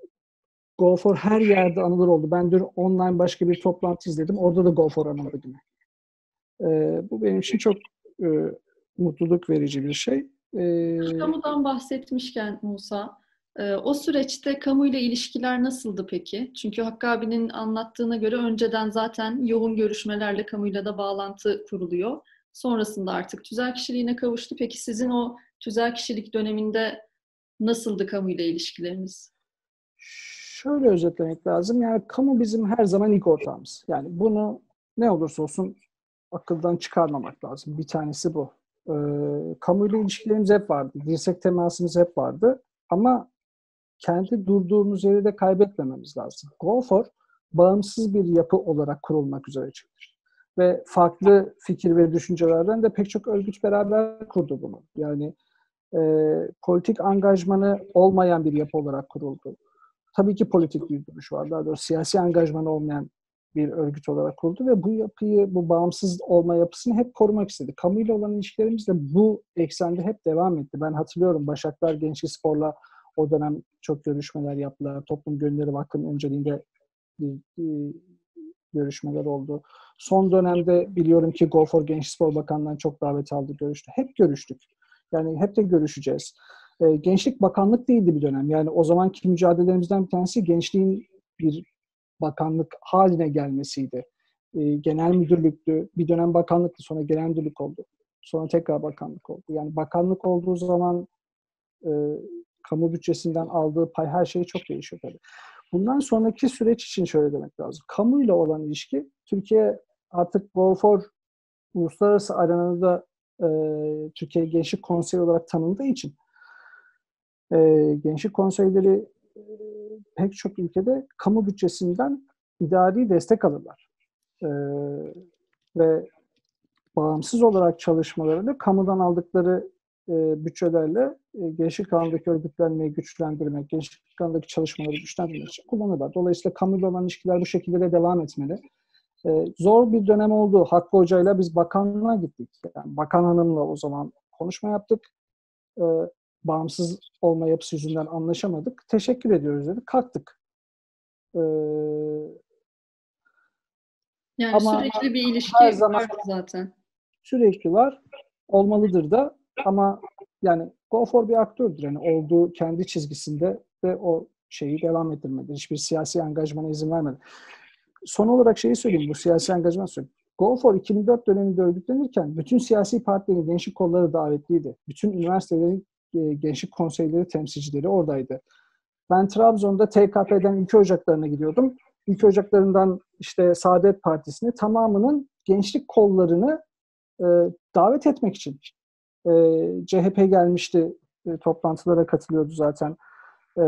GoFor her yerde anılır oldu. Ben dün online başka bir toplantı izledim. Orada da GoFor anıldı yine. E, bu benim için çok e, mutluluk verici bir şey. E, Kamudan bahsetmişken Musa, e, o süreçte kamuyla ilişkiler nasıldı peki? Çünkü Hakkı abinin anlattığına göre önceden zaten yoğun görüşmelerle kamuyla da bağlantı kuruluyor. Sonrasında artık tüzel kişiliğine kavuştu. Peki sizin o tüzel kişilik döneminde nasıldı kamuyla ilişkileriniz? şöyle özetlemek lazım. Yani kamu bizim her zaman ilk ortağımız. Yani bunu ne olursa olsun akıldan çıkarmamak lazım. Bir tanesi bu. E, kamuyla ilişkilerimiz hep vardı. Dirsek temasımız hep vardı. Ama kendi durduğumuz yeri de kaybetmememiz lazım. GoFor bağımsız bir yapı olarak kurulmak üzere çıktı. Ve farklı fikir ve düşüncelerden de pek çok örgüt beraber kurdu bunu. Yani e, politik angajmanı olmayan bir yapı olarak kuruldu. Tabii ki politik bir duruş var. Daha doğrusu siyasi angajmanı olmayan bir örgüt olarak kuruldu ve bu yapıyı, bu bağımsız olma yapısını hep korumak istedi. Kamuyla olan ilişkilerimiz de bu eksende hep devam etti. Ben hatırlıyorum Başaklar Gençlik Spor'la o dönem çok görüşmeler yaptılar. Toplum Gönülleri Vakfı'nın önceliğinde bir, bir görüşmeler oldu. Son dönemde biliyorum ki GoFor Gençlik Spor Bakanlığı'ndan çok davet aldı, görüştü. Hep görüştük. Yani hep de görüşeceğiz. E, Gençlik Bakanlık değildi bir dönem. Yani o zamanki mücadelelerimizden bir tanesi gençliğin bir bakanlık haline gelmesiydi. E, genel müdürlüktü. Bir dönem bakanlıktı, sonra genel müdürlük oldu. Sonra tekrar bakanlık oldu. Yani bakanlık olduğu zaman e, kamu bütçesinden aldığı pay her şey çok değişiyor tabii. Bundan sonraki süreç için şöyle demek lazım. Kamuyla olan ilişki, Türkiye artık GoFor uluslararası arenada e, Türkiye Gençlik Konseyi olarak tanındığı için e, gençlik konseyleri e, pek çok ülkede kamu bütçesinden idari destek alırlar. E, ve bağımsız olarak çalışmalarını kamudan aldıkları e, bütçelerle e, gençlik alanındaki örgütlenmeyi güçlendirmek, gençlik alanındaki çalışmaları güçlendirmek için kullanırlar. Dolayısıyla kamuyla olan ilişkiler bu şekilde de devam etmeli. E, zor bir dönem oldu. Hakkı Hoca'yla biz bakanlığa gittik. Yani Bakan Hanım'la o zaman konuşma yaptık. E, bağımsız olma yapısı yüzünden anlaşamadık. Teşekkür ediyoruz dedik. Kalktık. E, Yani ama sürekli bir her ilişki zaman vardı zaten. sürekli var. Olmalıdır da ama yani GoFor bir aktördür. Yani olduğu kendi çizgisinde ve o şeyi devam ettirmedi. Hiçbir siyasi angajmana izin vermedi. Son olarak şeyi söyleyeyim. Bu siyasi angajman söyleyeyim. GoFor iki bin dört döneminde örgütlenirken bütün siyasi partilerin gençlik kolları davetliydi. Bütün üniversitelerin e, gençlik konseyleri temsilcileri oradaydı. Ben Trabzon'da T K P'den ülke ocaklarına gidiyordum. Ülke ocaklarından işte Saadet Partisi'ne tamamının gençlik kollarını e, davet etmek için. E, C H P gelmişti, e, toplantılara katılıyordu zaten. E,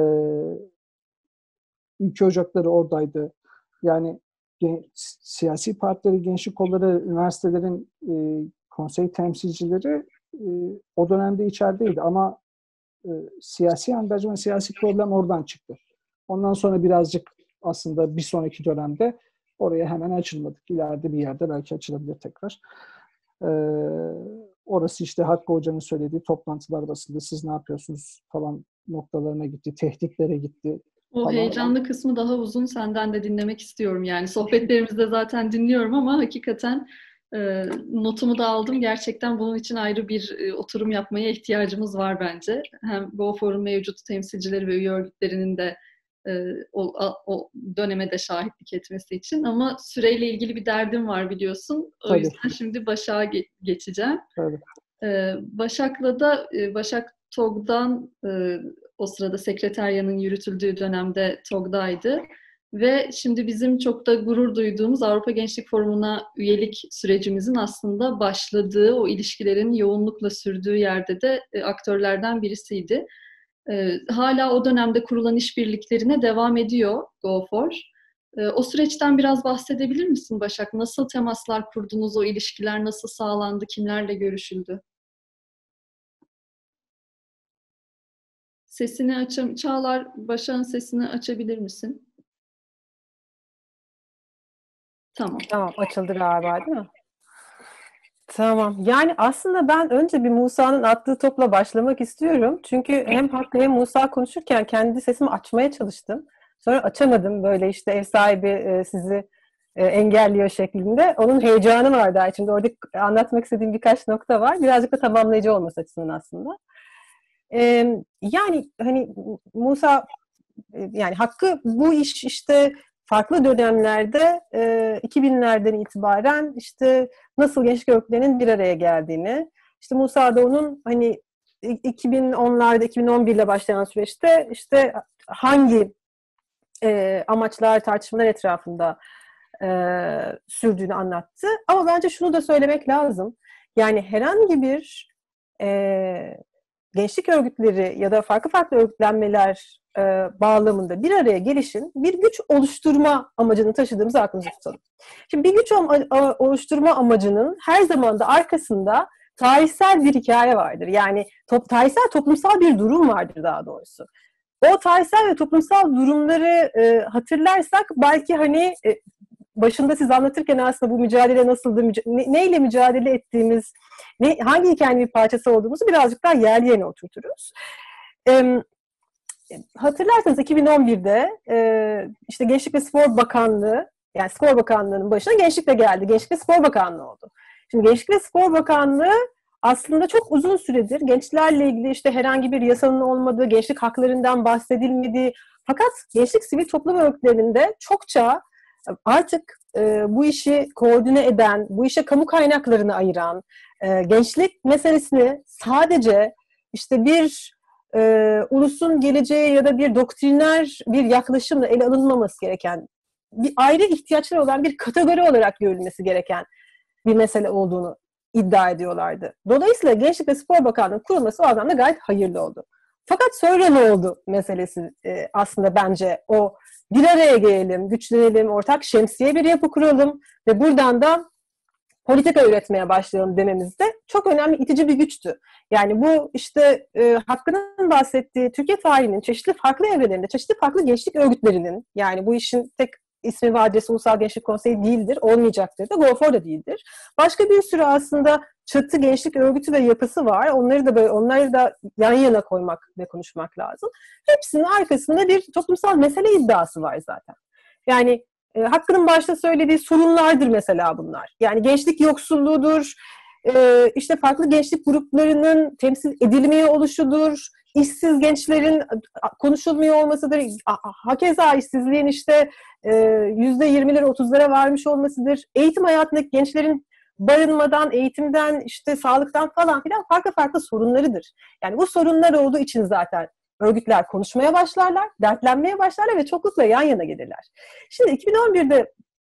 ülke ocakları oradaydı. Yani gen, siyasi partileri, gençlik kolları, üniversitelerin e, konsey temsilcileri e, o dönemde içerideydi ama e, siyasi angajman, siyasi problem oradan çıktı. Ondan sonra birazcık aslında bir sonraki dönemde oraya hemen açılmadık. İleride bir yerde belki açılabilir tekrar. Ee, orası işte Hakkı Hoca'nın söylediği toplantılar basında siz ne yapıyorsunuz falan noktalarına gitti. Tehditlere gitti. O Tamam. heyecanlı kısmı daha uzun senden de dinlemek istiyorum. Yani sohbetlerimizde zaten dinliyorum ama hakikaten e, notumu da aldım. Gerçekten bunun için ayrı bir e, oturum yapmaya ihtiyacımız var bence. Hem GoFor'un mevcut temsilcileri ve üye örgütlerinin de e, o, o döneme de şahitlik etmesi için. Ama süreyle ilgili bir derdim var biliyorsun. O Tabii. yüzden şimdi Başak'a ge- geçeceğim. Tabii. E, Başak'la da e, Başak TOG'dan e, o sırada sekreteryanın yürütüldüğü dönemde TOG'daydı. Ve şimdi bizim çok da gurur duyduğumuz Avrupa Gençlik Forumu'na üyelik sürecimizin aslında başladığı, o ilişkilerin yoğunlukla sürdüğü yerde de e, aktörlerden birisiydi. E, hala o dönemde kurulan işbirliklerine devam ediyor GoFor. E, o süreçten biraz bahsedebilir misin Başak? Nasıl temaslar kurdunuz, o ilişkiler nasıl sağlandı, kimlerle görüşüldü? Sesini açam, Çağlar, Başak'ın sesini açabilir misin? Tamam. Tamam, açıldı galiba değil mi? Tamam. Yani aslında ben önce bir Musa'nın attığı topla başlamak istiyorum. Çünkü hem Hakkı hem Musa konuşurken kendi sesimi açmaya çalıştım. Sonra açamadım. Böyle işte ev sahibi e, sizi e, engelliyor şeklinde. Onun heyecanı vardı içimde. Orada anlatmak istediğim birkaç nokta var. Birazcık da tamamlayıcı olması açısından aslında. E, yani hani Musa e, yani Hakkı bu iş işte farklı dönemlerde e, iki binlerden itibaren işte nasıl gençlik örgütlerinin bir araya geldiğini, işte Musa da onun hani iki bin onlarda iki bin on bir ile başlayan süreçte işte hangi e, amaçlar, tartışmalar etrafında e, sürdüğünü anlattı. Ama bence şunu da söylemek lazım. Yani herhangi bir e, gençlik örgütleri ya da farklı farklı örgütlenmeler e, bağlamında bir araya gelişin bir güç oluşturma amacını taşıdığımızı aklımıza tutalım. Şimdi bir güç oluşturma amacının her zaman da arkasında tarihsel bir hikaye vardır. Yani top, tarihsel toplumsal bir durum vardır daha doğrusu. O tarihsel ve toplumsal durumları e, hatırlarsak belki hani e, başında siz anlatırken aslında bu mücadele nasıldı, müca- ne, neyle mücadele ettiğimiz, ne, hangi hikayenin bir parçası olduğumuzu birazcık daha yerli yerine oturturuz. E, hatırlarsanız iki bin on birde e, işte Gençlik ve Spor Bakanlığı, yani Spor Bakanlığı'nın başına Gençlik'le geldi. Gençlik ve Spor Bakanlığı oldu. Şimdi Gençlik ve Spor Bakanlığı aslında çok uzun süredir gençlerle ilgili işte herhangi bir yasanın olmadığı, gençlik haklarından bahsedilmediği, fakat gençlik sivil toplum örgütlerinde çokça artık e, bu işi koordine eden, bu işe kamu kaynaklarını ayıran, e, gençlik meselesini sadece işte bir e, ulusun geleceği ya da bir doktriner bir yaklaşımla ele alınmaması gereken, bir ayrı ihtiyaçları olan bir kategori olarak görülmesi gereken bir mesele olduğunu iddia ediyorlardı. Dolayısıyla Gençlik ve Spor Bakanlığı'nın kurulması o anlamda gayet hayırlı oldu. Fakat sonra ne oldu meselesi e, aslında bence o bir araya gelelim, güçlenelim, ortak şemsiye bir yapı kuralım ve buradan da politika üretmeye başlayalım dememizde çok önemli itici bir güçtü. Yani bu işte e, Hakkı'nın bahsettiği Türkiye tarihinin çeşitli farklı evrelerinde, çeşitli farklı gençlik örgütlerinin, yani bu işin tek ismi ve adresi Ulusal Gençlik Konseyi değildir, olmayacaktır da GoFor da değildir. Başka bir sürü aslında çatı gençlik örgütü ve yapısı var. Onları da böyle, onları da yan yana koymak ve konuşmak lazım. Hepsinin arkasında bir toplumsal mesele iddiası var zaten. Yani e, Hakkı'nın başta söylediği sorunlardır mesela bunlar. Yani gençlik yoksulluğudur, e, işte farklı gençlik gruplarının temsil edilmeye oluşudur, işsiz gençlerin konuşulmuyor olmasıdır, hakeza işsizliğin işte yüzde yirmilere otuzlara varmış olmasıdır. Eğitim hayatındaki gençlerin barınmadan, eğitimden, işte sağlıktan falan filan farklı farklı sorunlarıdır. Yani bu sorunlar olduğu için zaten örgütler konuşmaya başlarlar, dertlenmeye başlarlar ve çoklukla yan yana gelirler. Şimdi iki bin on birde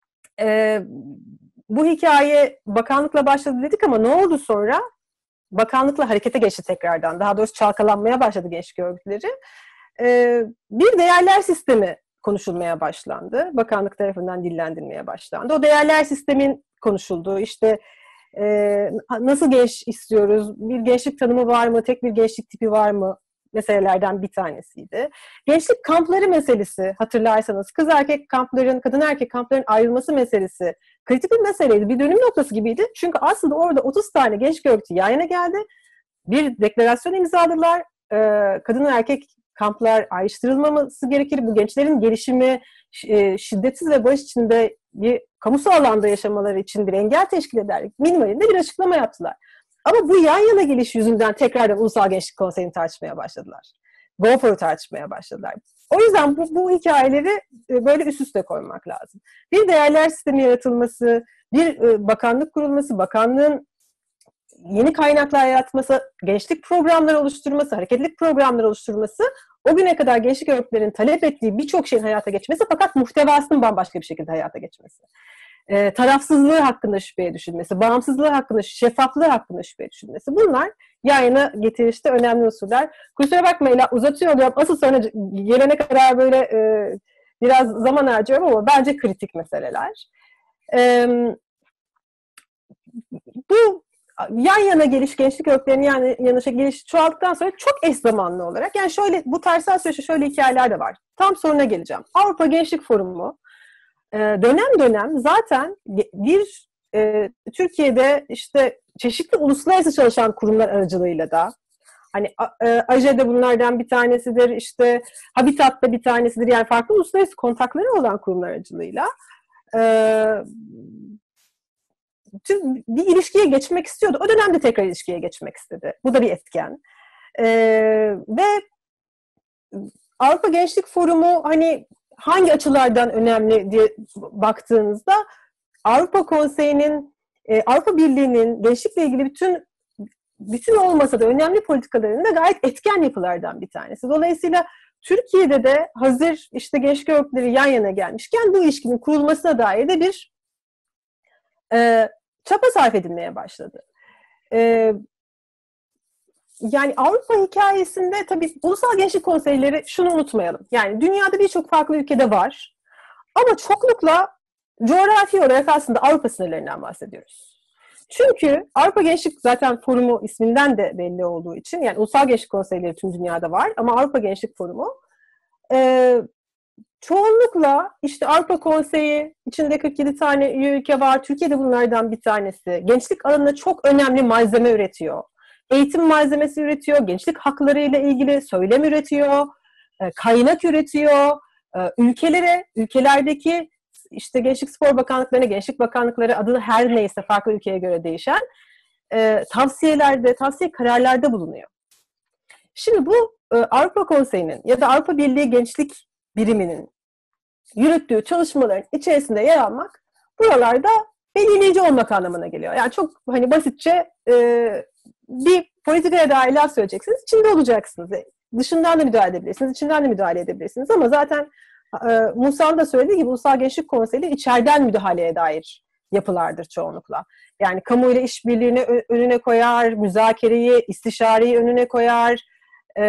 e, bu hikaye bakanlıkla başladı dedik ama ne oldu sonra? Bakanlıkla harekete geçti tekrardan. Daha doğrusu çalkalanmaya başladı gençlik örgütleri. Ee, bir değerler sistemi konuşulmaya başlandı. Bakanlık tarafından dillendirilmeye başlandı. O değerler sistemin konuşulduğu, işte e, nasıl genç istiyoruz, bir gençlik tanımı var mı, tek bir gençlik tipi var mı meselelerden bir tanesiydi. Gençlik kampları meselesi, hatırlarsanız kız erkek kampların, kadın erkek kampların ayrılması meselesi kritik bir meseleydi. Bir dönüm noktası gibiydi. Çünkü aslında orada otuz tane gençlik örgütü yan yana geldi. Bir deklarasyon imzaladılar. Kadın erkek kamplar ayrıştırılmaması gerekir. Bu gençlerin gelişimi e, şiddetsiz ve barış içinde bir kamusal alanda yaşamaları için bir engel teşkil eder. Minimalinde bir açıklama yaptılar. Ama bu yan yana geliş yüzünden tekrardan Ulusal Gençlik Konseyi'ni tartışmaya başladılar. GoFor'u tartışmaya başladılar. O yüzden bu, bu hikayeleri böyle üst üste koymak lazım. Bir değerler sistemi yaratılması, bir bakanlık kurulması, bakanlığın yeni kaynaklar yaratması, gençlik programları oluşturması, hareketlilik programları oluşturması, o güne kadar gençlik örgütlerinin talep ettiği birçok şeyin hayata geçmesi fakat muhtevasının bambaşka bir şekilde hayata geçmesi. E, tarafsızlığı hakkında şüpheye düşülmesi, bağımsızlığı hakkında, şeffaflığı hakkında şüpheye düşülmesi. Bunlar yayına getirişte önemli unsurlar. Kusura bakmayın, uzatıyorum. Asıl sonra gelene kadar böyle e, biraz zaman harcıyorum ama bence kritik meseleler. E, bu yan yana geliş, gençlik örgütlerinin yan yana geliş çoğaldıktan sonra çok eş zamanlı olarak, yani şöyle, bu tarihsel süreçte şöyle hikayeler de var. Tam soruna geleceğim. Avrupa Gençlik Forumu dönem dönem zaten bir e, Türkiye'de işte çeşitli uluslararası çalışan kurumlar aracılığıyla da, hani e, A J E'de bunlardan bir tanesidir, işte Habitat'ta bir tanesidir, yani farklı uluslararası kontakları olan kurumlar aracılığıyla e, bir ilişkiye geçmek istiyordu. O dönemde tekrar ilişkiye geçmek istedi. Bu da bir etken. E, ve Avrupa Gençlik Forumu hani hangi açılardan önemli diye baktığınızda Avrupa Konseyi'nin, e, Avrupa Birliği'nin gençlikle ilgili bütün bütün olmasa da önemli politikalarının da gayet etken yapılardan bir tanesi. Dolayısıyla Türkiye'de de hazır işte gençlik örgütleri yan yana gelmişken bu ilişkinin kurulmasına dair de bir e, çaba sarf edilmeye başladı. E, Yani Avrupa hikayesinde tabii ulusal gençlik konseyleri, şunu unutmayalım. Yani dünyada birçok farklı ülkede var. Ama çoklukla coğrafi olarak aslında Avrupa sınırlarından bahsediyoruz. Çünkü Avrupa Gençlik zaten Forumu isminden de belli olduğu için, yani ulusal gençlik konseyleri tüm dünyada var ama Avrupa Gençlik Forumu e, çoğunlukla işte Avrupa Konseyi içinde kırk yedi tane üye ülke var. Türkiye'de bunlardan bir tanesi. Gençlik alanında çok önemli malzeme üretiyor. Eğitim malzemesi üretiyor, gençlik hakları ile ilgili söylem üretiyor, kaynak üretiyor, ülkelere, ülkelerdeki işte Gençlik Spor Bakanlıklarına, Gençlik Bakanlıkları adı her neyse farklı ülkeye göre değişen tavsiyelerde, tavsiye kararlarda bulunuyor. Şimdi bu Avrupa Konseyi'nin ya da Avrupa Birliği Gençlik Biriminin yürüttüğü çalışmaların içerisinde yer almak buralarda belirleyici olmak anlamına geliyor. Yani çok hani basitçe bir politikaya dair laf söyleyeceksiniz, içinde olacaksınız. Dışından da müdahale edebilirsiniz, içinden de müdahale edebilirsiniz. Ama zaten e, Musa'nın da söylediği gibi Ulusal Gençlik Konseyi içeriden müdahaleye dair yapılardır çoğunlukla. Yani kamuyla işbirliğini önüne koyar, müzakereyi, istişareyi önüne koyar e,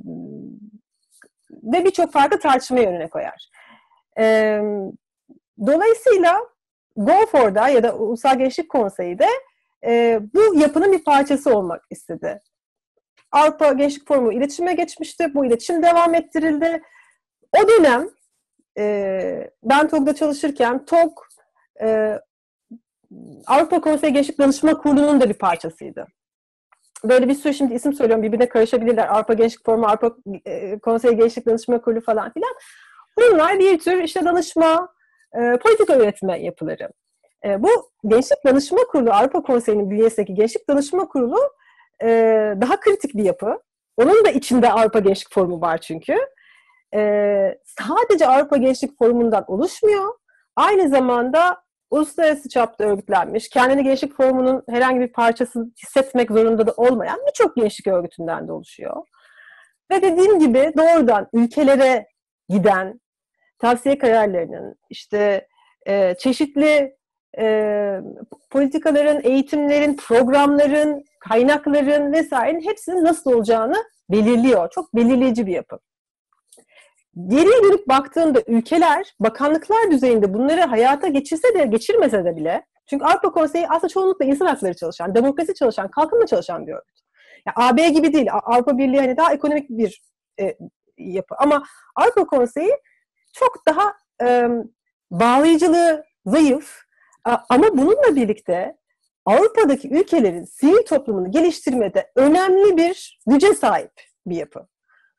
ve birçok farklı tartışmayı önüne koyar. E, dolayısıyla GoFor'da ya da Ulusal Gençlik Konseyi'de E, bu yapının bir parçası olmak istedi. Avrupa Gençlik Forumu iletişime geçmişti. Bu iletişim devam ettirildi. O dönem e, ben TOG'da çalışırken TOG e, Avrupa Konseyi Gençlik Danışma Kurulu'nun da bir parçasıydı. Böyle bir sürü, şimdi isim söylüyorum, birbirine karışabilirler. Avrupa Gençlik Forumu, Avrupa e, Konseyi Gençlik Danışma Kurulu falan filan. Bunlar bir tür işte danışma, e, politika üretme yapıları. E, bu Gençlik Danışma Kurulu, Avrupa Konseyi'nin bünyesindeki Gençlik Danışma Kurulu e, daha kritik bir yapı. Onun da içinde Avrupa Gençlik Forumu var çünkü. E, sadece Avrupa Gençlik Forumu'ndan oluşmuyor. Aynı zamanda uluslararası çapta örgütlenmiş, kendini Gençlik Forumu'nun herhangi bir parçası hissetmek zorunda da olmayan birçok gençlik örgütünden de oluşuyor. Ve dediğim gibi doğrudan ülkelere giden tavsiye kararlarının, işte e, çeşitli E, politikaların, eğitimlerin, programların, kaynakların vesairenin hepsinin nasıl olacağını belirliyor. Çok belirleyici bir yapı. Geriye dönüp baktığında ülkeler, bakanlıklar düzeyinde bunları hayata geçirse de geçirmese de bile, çünkü Avrupa Konseyi aslında çoğunlukla insan hakları çalışan, demokrasi çalışan, kalkınma çalışan bir örgüt. Yani A B gibi değil, Avrupa Birliği hani daha ekonomik bir e, yapı. Ama Avrupa Konseyi çok daha e, bağlayıcılığı zayıf. Ama bununla birlikte Avrupa'daki ülkelerin sivil toplumunu geliştirmede önemli bir güce sahip bir yapı.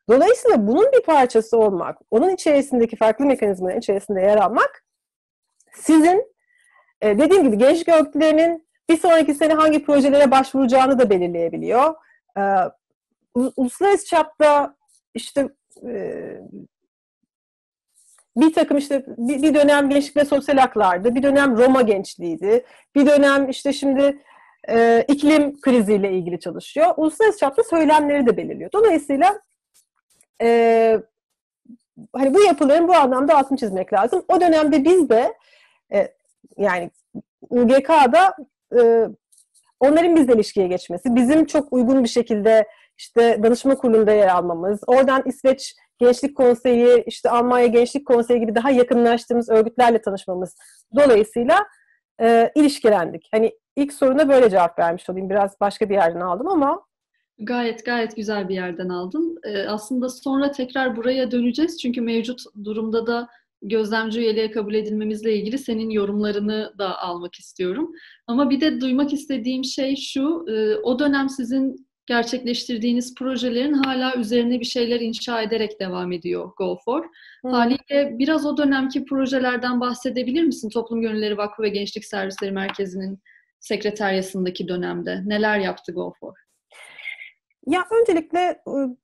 Dolayısıyla bunun bir parçası olmak, onun içerisindeki farklı mekanizmaların içerisinde yer almak sizin e, dediğim gibi gençlik örgütlerinin bir sonraki sene hangi projelere başvuracağını da belirleyebiliyor. E, uluslararası çapta işte e, bir takım işte bir, bir dönem gençlik ve sosyal haklardı, bir dönem Roma gençliğiydi, bir dönem işte şimdi e, iklim kriziyle ilgili çalışıyor. Uluslararası çapta söylemleri de belirliyor. Dolayısıyla e, hani bu yapıların bu anlamda altını çizmek lazım. O dönemde biz de e, yani U G K'da e, onların bizle ilişkiye geçmesi, bizim çok uygun bir şekilde işte danışma kurulunda yer almamız, oradan İsveç Gençlik Konseyi, işte Almanya Gençlik Konseyi gibi daha yakınlaştığımız örgütlerle tanışmamız dolayısıyla e, ilişkilendik. Hani ilk soruna böyle cevap vermiş olayım. Biraz başka bir yerden aldım ama. Gayet gayet güzel bir yerden aldın. Ee, aslında sonra tekrar buraya döneceğiz. Çünkü mevcut durumda da gözlemci üyeliğe kabul edilmemizle ilgili senin yorumlarını da almak istiyorum. Ama bir de duymak istediğim şey şu, e, o dönem sizin gerçekleştirdiğiniz projelerin hala üzerine bir şeyler inşa ederek devam ediyor GoFor. Hmm. Haliyle biraz o dönemki projelerden bahsedebilir misin? Toplum Gönülleri Vakfı ve Gençlik Servisleri Merkezi'nin sekreteryasındaki dönemde neler yaptı GoFor? Ya öncelikle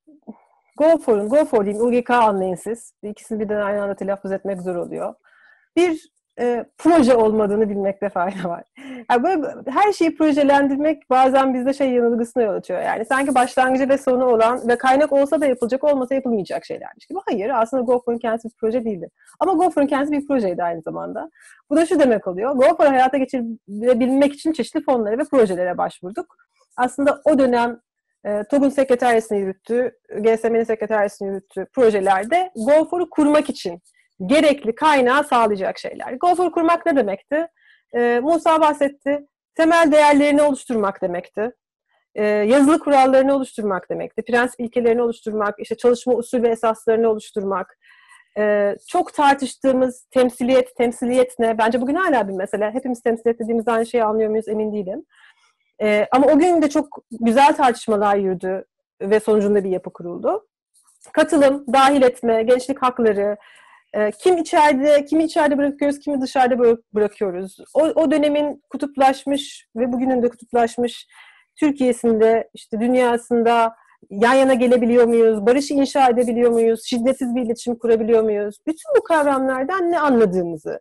GoFor'un, GoFor diyeyim, U G K anlayın siz. İkisini birden aynı anda telaffuz etmek zor oluyor. Bir e, proje olmadığını bilmekte fayda var. Yani böyle her şeyi projelendirmek bazen bizde şey yanılgısına yol açıyor. Yani sanki başlangıcı ve sonu olan ve kaynak olsa da yapılacak, olmasa yapılmayacak şeylermiş gibi. Hayır, aslında GoFor'un kendisi bir proje değildi. Ama GoFor'un kendisi bir projeydi aynı zamanda. Bu da şu demek oluyor. GoFor'u hayata geçirebilmek için çeşitli fonlara ve projelere başvurduk. Aslında o dönem E, TOG'un sekreteryasını yürüttüğü, G S M'nin sekreteryasını yürüttüğü projelerde GoFor'u kurmak için gerekli kaynağı sağlayacak şeyler. GoFor'u kurmak ne demekti? E, Musa bahsetti. Temel değerlerini oluşturmak demekti. E, yazılı kurallarını oluşturmak demekti. Prensip ilkelerini oluşturmak, işte çalışma usul ve esaslarını oluşturmak. E, çok tartıştığımız temsiliyet, temsiliyet ne? Bence bugün hala bir mesele. Hepimiz temsiliyet dediğimiz aynı şeyi anlıyor muyuz emin değilim. Ee, ama o gün de çok güzel tartışmalar yürüdü ve sonucunda bir yapı kuruldu. Katılım, dahil etme, gençlik hakları, e, kim içeride, kimi içeride bırakıyoruz, kimi dışarıda bırakıyoruz. O, o dönemin kutuplaşmış ve bugünün de kutuplaşmış Türkiye'sinde, işte dünyasında yan yana gelebiliyor muyuz, barışı inşa edebiliyor muyuz, şiddetsiz bir iletişim kurabiliyor muyuz? Bütün bu kavramlardan ne anladığımızı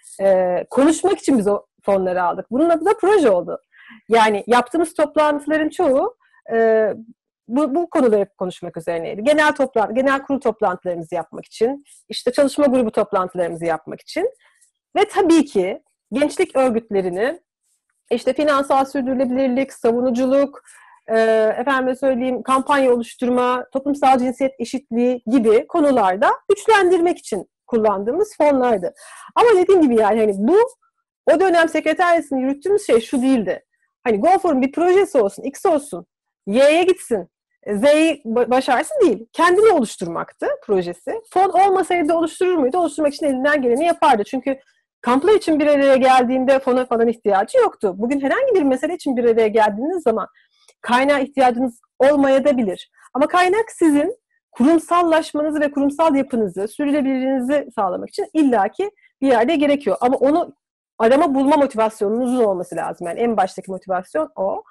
e, konuşmak için biz o fonları aldık. Bunun adı da proje oldu. Yani yaptığımız toplantıların çoğu e, bu, bu konuları konuşmak üzerineydi. Genel toplantı, genel kurul toplantılarımızı yapmak için, işte çalışma grubu toplantılarımızı yapmak için ve tabii ki gençlik örgütlerini işte finansal sürdürülebilirlik, savunuculuk, e, efendime söyleyeyim kampanya oluşturma, toplumsal cinsiyet eşitliği gibi konularda güçlendirmek için kullandığımız fonlardı. Ama dediğim gibi yani hani bu o dönem sekreteryasını yürüttüğümüz şey şu değildi. Hani GoFor'un bir projesi olsun, X olsun, Y'ye gitsin, Z'yi başarsın değil. Kendini oluşturmaktı projesi. Fon olmasaydı oluşturur muydu? Oluşturmak için elinden geleni yapardı. Çünkü kamplar için bir araya geldiğinde fona falan ihtiyacı yoktu. Bugün herhangi bir mesele için bir araya geldiğiniz zaman kaynağa ihtiyacınız olmayabilir. Ama kaynak sizin kurumsallaşmanızı ve kurumsal yapınızı, sürdürülebilirliğinizi sağlamak için illaki bir yerde gerekiyor. Ama onu arama bulma motivasyonunuzun olması lazım. Yani en baştaki motivasyon o.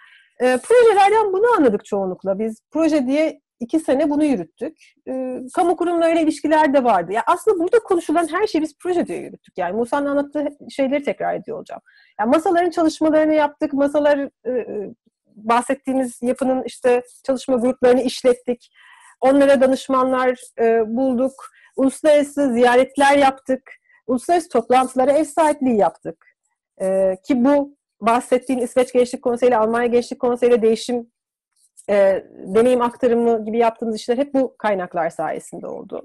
E, projelerden bunu anladık çoğunlukla. Biz proje diye iki sene bunu yürüttük. E, kamu kurumlarıyla ilişkiler de vardı. Yani aslında burada konuşulan her şeyi biz proje diye yürüttük. Yani Musa'nın anlattığı şeyleri tekrar ediyor olacağım. Yani masaların çalışmalarını yaptık. Masalar e, bahsettiğimiz yapının işte çalışma gruplarını işlettik. Onlara danışmanlar e, bulduk. Uluslararası ziyaretler yaptık. Uluslararası toplantılara ev sahipliği yaptık. Ee, ki bu bahsettiğim İsveç Gençlik Konseyi ile Almanya Gençlik Konseyi ile değişim e, deneyim aktarımı gibi yaptığımız işler hep bu kaynaklar sayesinde oldu.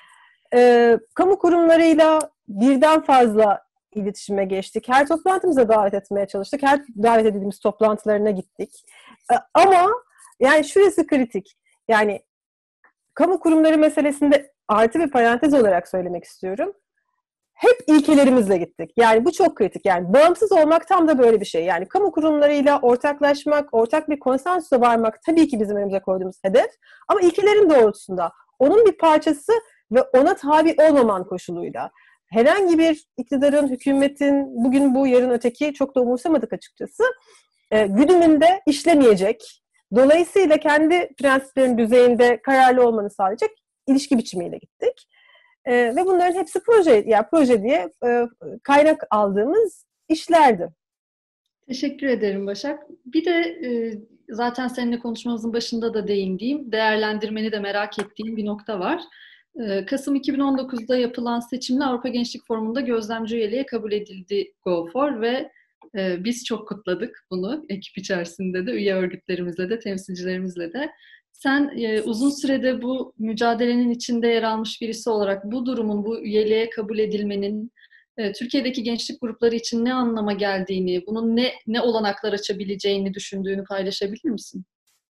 Ee, kamu kurumlarıyla birden fazla iletişime geçtik. Her toplantımıza davet etmeye çalıştık. Her davet edildiğimiz toplantılarına gittik. Ee, ama yani şurası kritik. Yani kamu kurumları meselesinde artı bir parantez olarak söylemek istiyorum. hep ilkelerimizle gittik. Yani bu çok kritik. Yani bağımsız olmak tam da böyle bir şey. Yani kamu kurumlarıyla ortaklaşmak, ortak bir konsensüse varmak tabii ki bizim önümüze koyduğumuz hedef. Ama ilkelerin doğrultusunda onun bir parçası ve ona tabi olmaman koşuluyla. Herhangi bir iktidarın, hükümetin bugün bu yarın öteki çok da umursamadık açıkçası. E, güdümünde işlemeyecek. Dolayısıyla kendi prensiplerin düzeyinde kararlı olmanı sağlayacak ilişki biçimiyle gittik. E, ve bunların hepsi proje, yani proje diye e, kaynak aldığımız işlerdi. Teşekkür ederim Başak. Bir de e, zaten seninle konuşmamızın başında da değindiğim, değerlendirmeni de merak ettiğim bir nokta var. E, Kasım iki bin on dokuzda yapılan seçimle Avrupa Gençlik Forumu'nda gözlemci üyeliğe kabul edildi GoFor ve e, biz çok kutladık bunu ekip içerisinde de, üye örgütlerimizle de, temsilcilerimizle de. Sen e, uzun sürede bu mücadelenin içinde yer almış birisi olarak bu durumun, bu üyeliğe kabul edilmenin e, Türkiye'deki gençlik grupları için ne anlama geldiğini, bunun ne ne olanaklar açabileceğini düşündüğünü paylaşabilir misin?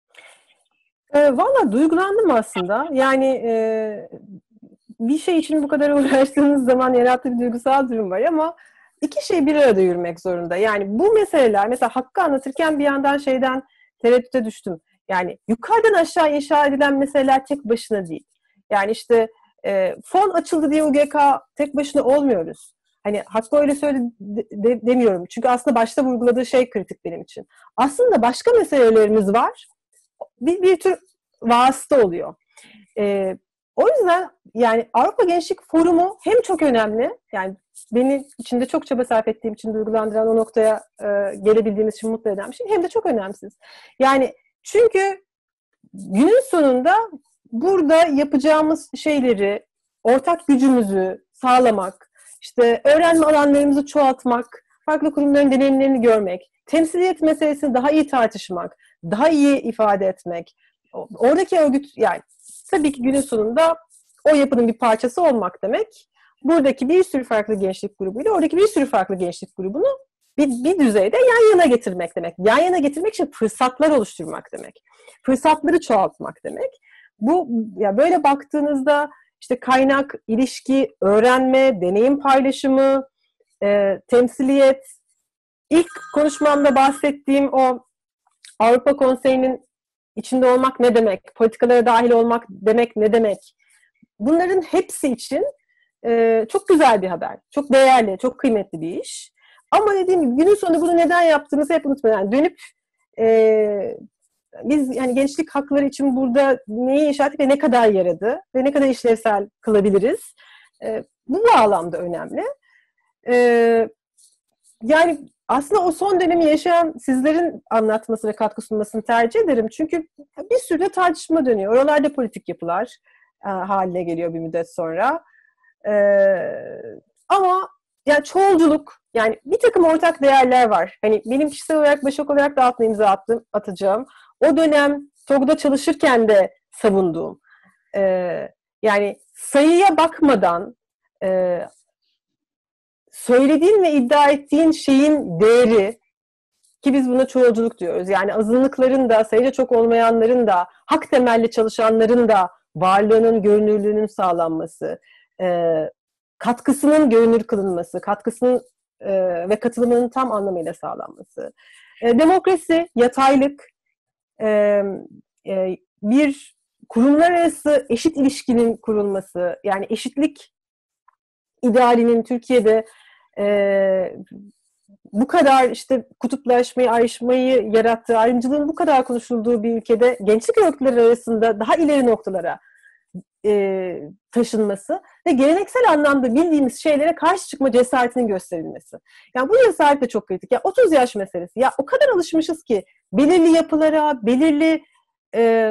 E, Valla duygulandım aslında. Yani e, bir şey için bu kadar uğraştığınız zaman yarattığı bir duygusal durum var ama iki şey bir arada yürümek zorunda. Yani bu meseleler, mesela Hakkı anlatırken bir yandan şeyden tereddüte düştüm. Yani yukarıdan aşağı inşa edilen meseleler tek başına değil. Yani işte e, fon açıldı diye U G K tek başına olmuyoruz. Hani Hakkı öyle söyledi de, de, demiyorum. Çünkü aslında başta vurguladığı şey kritik benim için. Aslında başka meselelerimiz var. Bir, bir tür vasıta oluyor. E, o yüzden yani Avrupa Gençlik Forumu hem çok önemli, yani beni içinde çok çaba sarf ettiğim için duygulandıran, o noktaya e, gelebildiğimiz için mutlu eden bir şey, hem de çok önemsiz. Yani çünkü günün sonunda burada yapacağımız şeyleri, ortak gücümüzü sağlamak, işte öğrenme alanlarımızı çoğaltmak, farklı kurumların deneyimlerini görmek, temsiliyet meselesini daha iyi tartışmak, daha iyi ifade etmek, oradaki örgüt, yani tabii ki günün sonunda o yapının bir parçası olmak demek, buradaki bir sürü farklı gençlik grubuyla oradaki bir sürü farklı gençlik grubunu bir, bir düzeyde yan yana getirmek demek. Yan yana getirmek için fırsatlar oluşturmak demek. Fırsatları çoğaltmak demek. Bu, ya böyle baktığınızda işte kaynak, ilişki, öğrenme, deneyim paylaşımı, e, temsiliyet, ilk konuşmamda bahsettiğim o Avrupa Konseyi'nin içinde olmak ne demek, politikalara dahil olmak demek ne demek, bunların hepsi için e, çok güzel bir haber, çok değerli, çok kıymetli bir iş. Ama dediğim gibi günün sonunda bunu neden yaptığımızı hep unutmayın. Yani dönüp e, biz yani gençlik hakları için burada neyi inşa ettik ve ne kadar yaradı ve ne kadar işlevsel kılabiliriz. E, bu bağlamda önemli. E, yani aslında o son dönemi yaşayan sizlerin anlatması ve katkı sunmasını tercih ederim. Çünkü bir sürü de tartışma dönüyor. Oralarda politik yapılar e, haline geliyor bir müddet sonra. E, ama yani çoğulculuk, yani bir takım ortak değerler var. Hani benim kişisel olarak, Başak olarak da altına imza attım, atacağım. O dönem TOG'da çalışırken de savunduğum. E, yani sayıya bakmadan e, söylediğin ve iddia ettiğin şeyin değeri, ki biz buna çoğulculuk diyoruz. Yani azınlıkların da, sayıca çok olmayanların da, hak temelli çalışanların da varlığının, görünürlüğünün sağlanması, e, katkısının görünür kılınması, katkısının e, ve katılımının tam anlamıyla sağlanması. E, demokrasi, yataylık, e, e, bir kurumlar arası eşit ilişkinin kurulması, yani eşitlik idealinin Türkiye'de e, bu kadar işte kutuplaşmayı, ayrışmayı yarattığı, ayrımcılığın bu kadar konuşulduğu bir ülkede gençlik örgütleri arasında daha ileri noktalara e, taşınması ve geleneksel anlamda bildiğimiz şeylere karşı çıkma cesaretinin gösterilmesi. Yani bu cesaret de çok kritik. Ya otuz yaş meselesi. Ya o kadar alışmışız ki belirli yapılara, belirli e,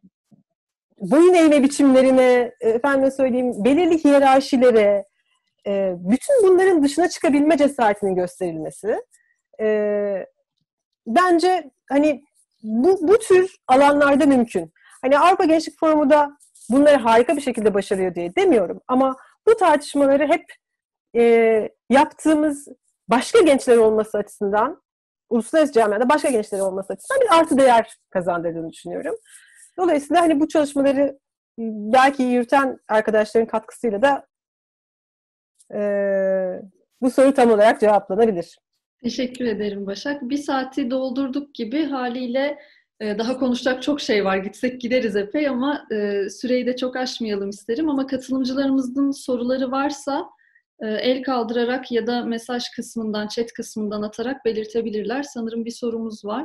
boyun eğme biçimlerine, efendim söyleyeyim, belirli hiyerarşilere, e, bütün bunların dışına çıkabilme cesaretinin gösterilmesi. E, bence hani bu, bu tür alanlarda mümkün. Hani Avrupa Gençlik Forumu da bunları harika bir şekilde başarıyor diye demiyorum. Ama bu tartışmaları hep e, yaptığımız başka gençler olması açısından, uluslararası camiada başka gençler olması açısından bir artı değer kazandırdığını düşünüyorum. Dolayısıyla hani bu çalışmaları belki yürüten arkadaşların katkısıyla da Ee, bu soru tam olarak cevaplanabilir. Teşekkür ederim Başak. Bir saati doldurduk gibi haliyle e, daha konuşacak çok şey var. Gitsek gideriz epey ama e, süreyi de çok aşmayalım isterim. Ama katılımcılarımızın soruları varsa e, el kaldırarak ya da mesaj kısmından, chat kısmından atarak belirtebilirler. Sanırım bir sorumuz var.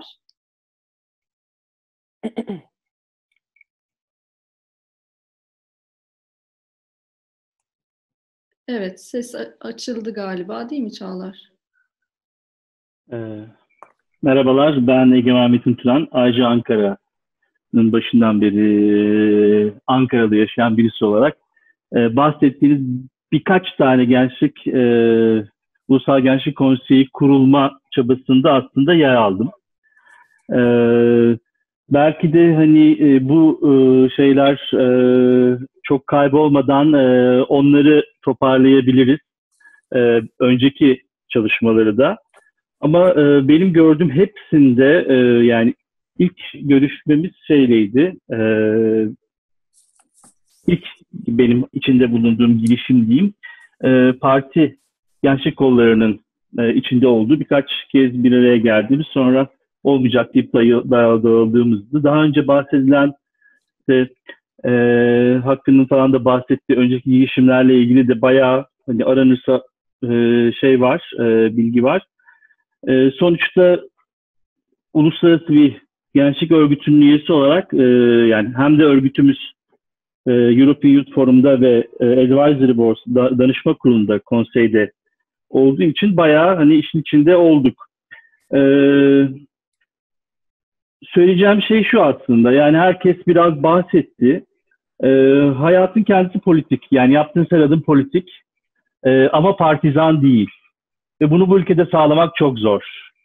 Evet, ses açıldı galiba, değil mi Çağlar? Ee, merhabalar, ben Egemen Metin Turan. Ayrıca Ankara'nın başından beri Ankara'da yaşayan birisi olarak e, bahsettiğiniz birkaç tane gençlik, e, Ulusal Gençlik Konseyi kurulma çabasında aslında yer aldım. E, belki de hani e, bu e, şeyler e, çok kaybolmadan e, onları toparlayabiliriz. E, önceki çalışmaları da. Ama e, benim gördüğüm hepsinde e, yani ilk görüşmemiz şeyleydi. E, ilk benim içinde bulunduğum girişim diyeyim. E, parti gençlik kollarının e, içinde olduğu birkaç kez bir araya geldiğimiz, sonra olmayacak deyip dağıldığımızdı. Daha önce bahsedilen işte, e, Hakkı'nın falan da bahsettiği önceki girişimlerle ilgili de bayağı hani aranırsa e, şey var, e, bilgi var. E, sonuçta uluslararası bir gençlik örgütünün üyesi olarak e, yani hem de örgütümüz e, European Youth Forum'da ve e, Advisory Board da, danışma kurulunda, konseyde olduğu için bayağı hani işin içinde olduk. E, söyleyeceğim şey şu aslında, yani herkes biraz bahsetti. E, hayatın kendisi politik, yani yaptığın her adım politik e, ama partizan değil. Ve bunu bu ülkede sağlamak çok zor.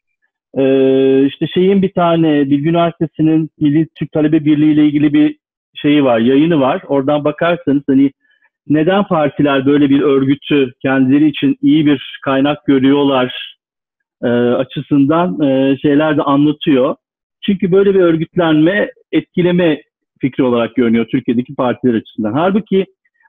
Ee, işte şeyin bir tane Bilgi Üniversitesi'nin Milli Türk Talebe Birliği ile ilgili bir şeyi var, yayını var. Oradan bakarsanız hani neden partiler böyle bir örgütü kendileri için iyi bir kaynak görüyorlar e, açısından e, şeyler de anlatıyor. Çünkü böyle bir örgütlenme etkileme fikri olarak görünüyor Türkiye'deki partiler açısından. Halbuki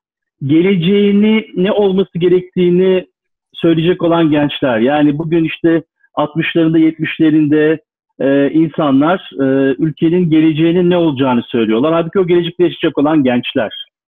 geleceğini, ne olması gerektiğini söyleyecek olan gençler. Yani bugün işte altmışlarında, yetmişlerinde e, insanlar e, ülkenin geleceğinin ne olacağını söylüyorlar. Halbuki o gelecekte yaşayacak olan gençler.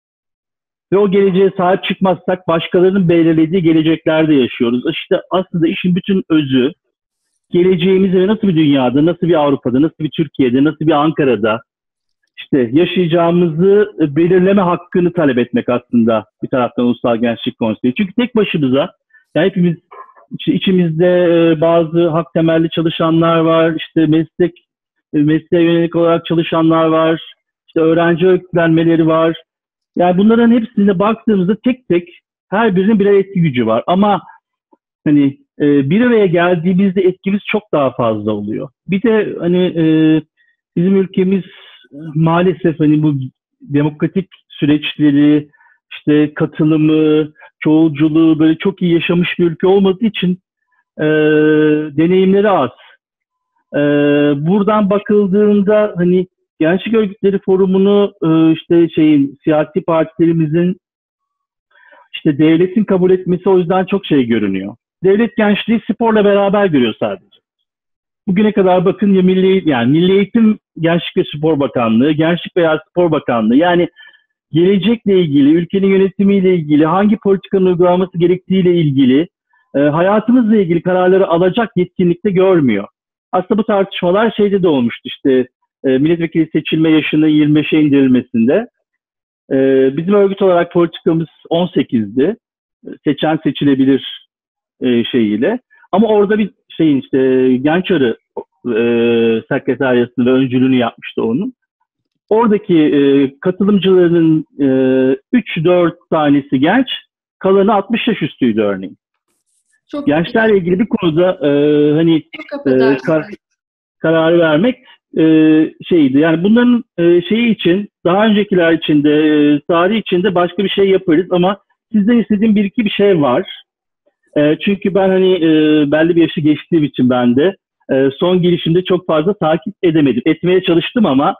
Ve o geleceğe sahip çıkmazsak başkalarının belirlediği geleceklerde yaşıyoruz. İşte aslında işin bütün özü, geleceğimizi nasıl bir dünyada, nasıl bir Avrupa'da, nasıl bir Türkiye'de, nasıl bir Ankara'da işte yaşayacağımızı belirleme hakkını talep etmek aslında bir taraftan Ulusal Gençlik Konseyi. Çünkü tek başımıza, yani hepimiz içimizde bazı hak temelli çalışanlar var, işte meslek mesleğe yönelik olarak çalışanlar var, işte öğrenci örgütlenmeleri var. Yani bunların hepsine baktığımızda tek tek her birinin birer etki gücü var. Ama hani bir araya geldiğimizde etkimiz çok daha fazla oluyor. Bir de hani bizim ülkemiz maalesef hani bu demokratik süreçleri, işte katılımı, çoğulculuğu böyle çok iyi yaşamış bir ülke olmadığı için e, deneyimleri az. E, buradan bakıldığında hani Gençlik Örgütleri Forumu'nu e, işte şeyin siyasi partilerimizin işte devletin kabul etmesi o yüzden çok şey görünüyor. Devlet gençliği sporla beraber görüyor sadece. Bugüne kadar bakın ya Milli yani Milli Eğitim, Gençlik ve Spor Bakanlığı, Gençlik veya Spor Bakanlığı, yani gelecekle ilgili, ülkenin yönetimiyle ilgili, hangi politikanın uygulanması gerektiğiyle ilgili, e, hayatımızla ilgili kararları alacak yetkinlikte görmüyor. Aslında bu tartışmalar şeyde de olmuştu, işte e, milletvekili seçilme yaşının yirmi beşe indirilmesinde. E, bizim örgüt olarak politikamız on sekizdi. Seçen seçilebilir e, şeyiyle. Ama orada bir şeyin işte Gençarı e, sekreteryasını ve öncülüğünü yapmıştı onun. Oradaki e, katılımcıların e, üç dört tanesi genç, kalanı altmış yaş üstüydü örneğin. Çok gençlerle ilgili bir konuda e, hani e, kar, kararı vermek e, şeydi. Yani bunların e, şeyi için, daha öncekiler için de, e, tarih için de başka bir şey yaparız ama sizden istediğim bir iki bir şey var. E, çünkü ben hani e, belli bir yaşı geçtiğim için ben de e, son girişimde çok fazla takip edemedim. Etmeye çalıştım ama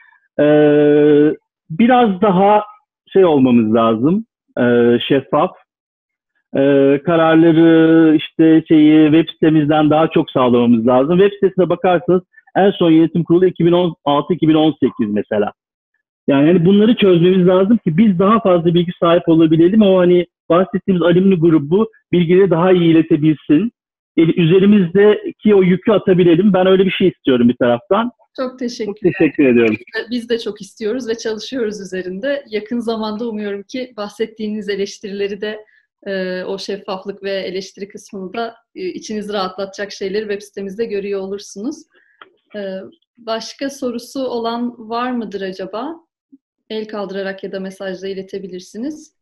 Ee, biraz daha şey olmamız lazım, e, şeffaf. Ee, kararları işte şeyi web sitemizden daha çok sağlamamız lazım. Web sitesine bakarsanız en son yönetim kurulu iki bin on altı iki bin on sekiz mesela. Yani hani bunları çözmemiz lazım ki biz daha fazla bilgi sahip olabilelim. O hani bahsettiğimiz alümni grubu bilgileri daha iyi iletebilsin. E, üzerimizdeki o yükü atabilelim. Ben öyle bir şey istiyorum bir taraftan. Çok teşekkür, çok teşekkür ediyorum. Biz de çok istiyoruz ve çalışıyoruz üzerinde. Yakın zamanda umuyorum ki bahsettiğiniz eleştirileri de e, o şeffaflık ve eleştiri kısmını da e, içinizi rahatlatacak şeyleri web sitemizde görüyor olursunuz. E, başka sorusu olan var mıdır acaba? El kaldırarak ya da mesajla iletebilirsiniz.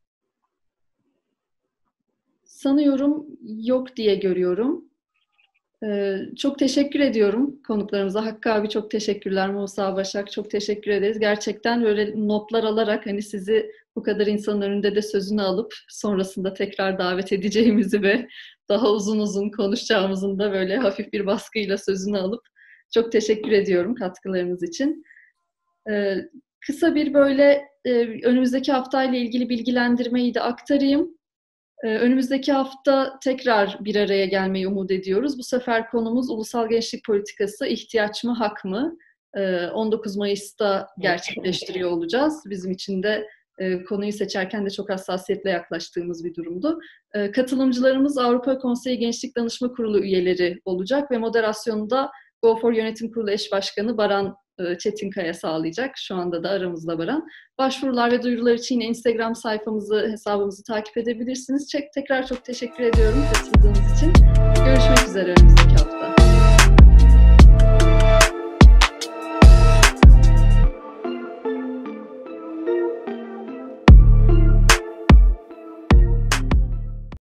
Sanıyorum yok diye görüyorum. Ee, çok teşekkür ediyorum konuklarımıza. Hakkı abi çok teşekkürler. Musa Başak çok teşekkür ederiz. Gerçekten böyle notlar alarak hani sizi bu kadar insanın önünde de sözünü alıp sonrasında tekrar davet edeceğimizi ve daha uzun uzun konuşacağımızın da böyle hafif bir baskıyla sözünü alıp çok teşekkür ediyorum katkılarınız için. Ee, kısa bir böyle e, önümüzdeki haftayla ilgili bilgilendirmeyi de aktarayım. Önümüzdeki hafta tekrar bir araya gelmeyi umut ediyoruz. Bu sefer konumuz Ulusal Gençlik Politikası ihtiyaç mı, hak mı? on dokuz Mayıs'ta gerçekleştiriyor olacağız. Bizim için de konuyu seçerken de çok hassasiyetle yaklaştığımız bir durumdu. Katılımcılarımız Avrupa Konseyi Gençlik Danışma Kurulu üyeleri olacak ve moderasyonu da Go for Yönetim Kurulu Eş Başkanı Baran Çetinkaya sağlayacak. Şu anda da aramızda Baran. Başvurular ve duyurular için yine Instagram sayfamızı, hesabımızı takip edebilirsiniz. Tekrar çok teşekkür ediyorum katıldığınız için. Görüşmek üzere önümüzdeki hafta.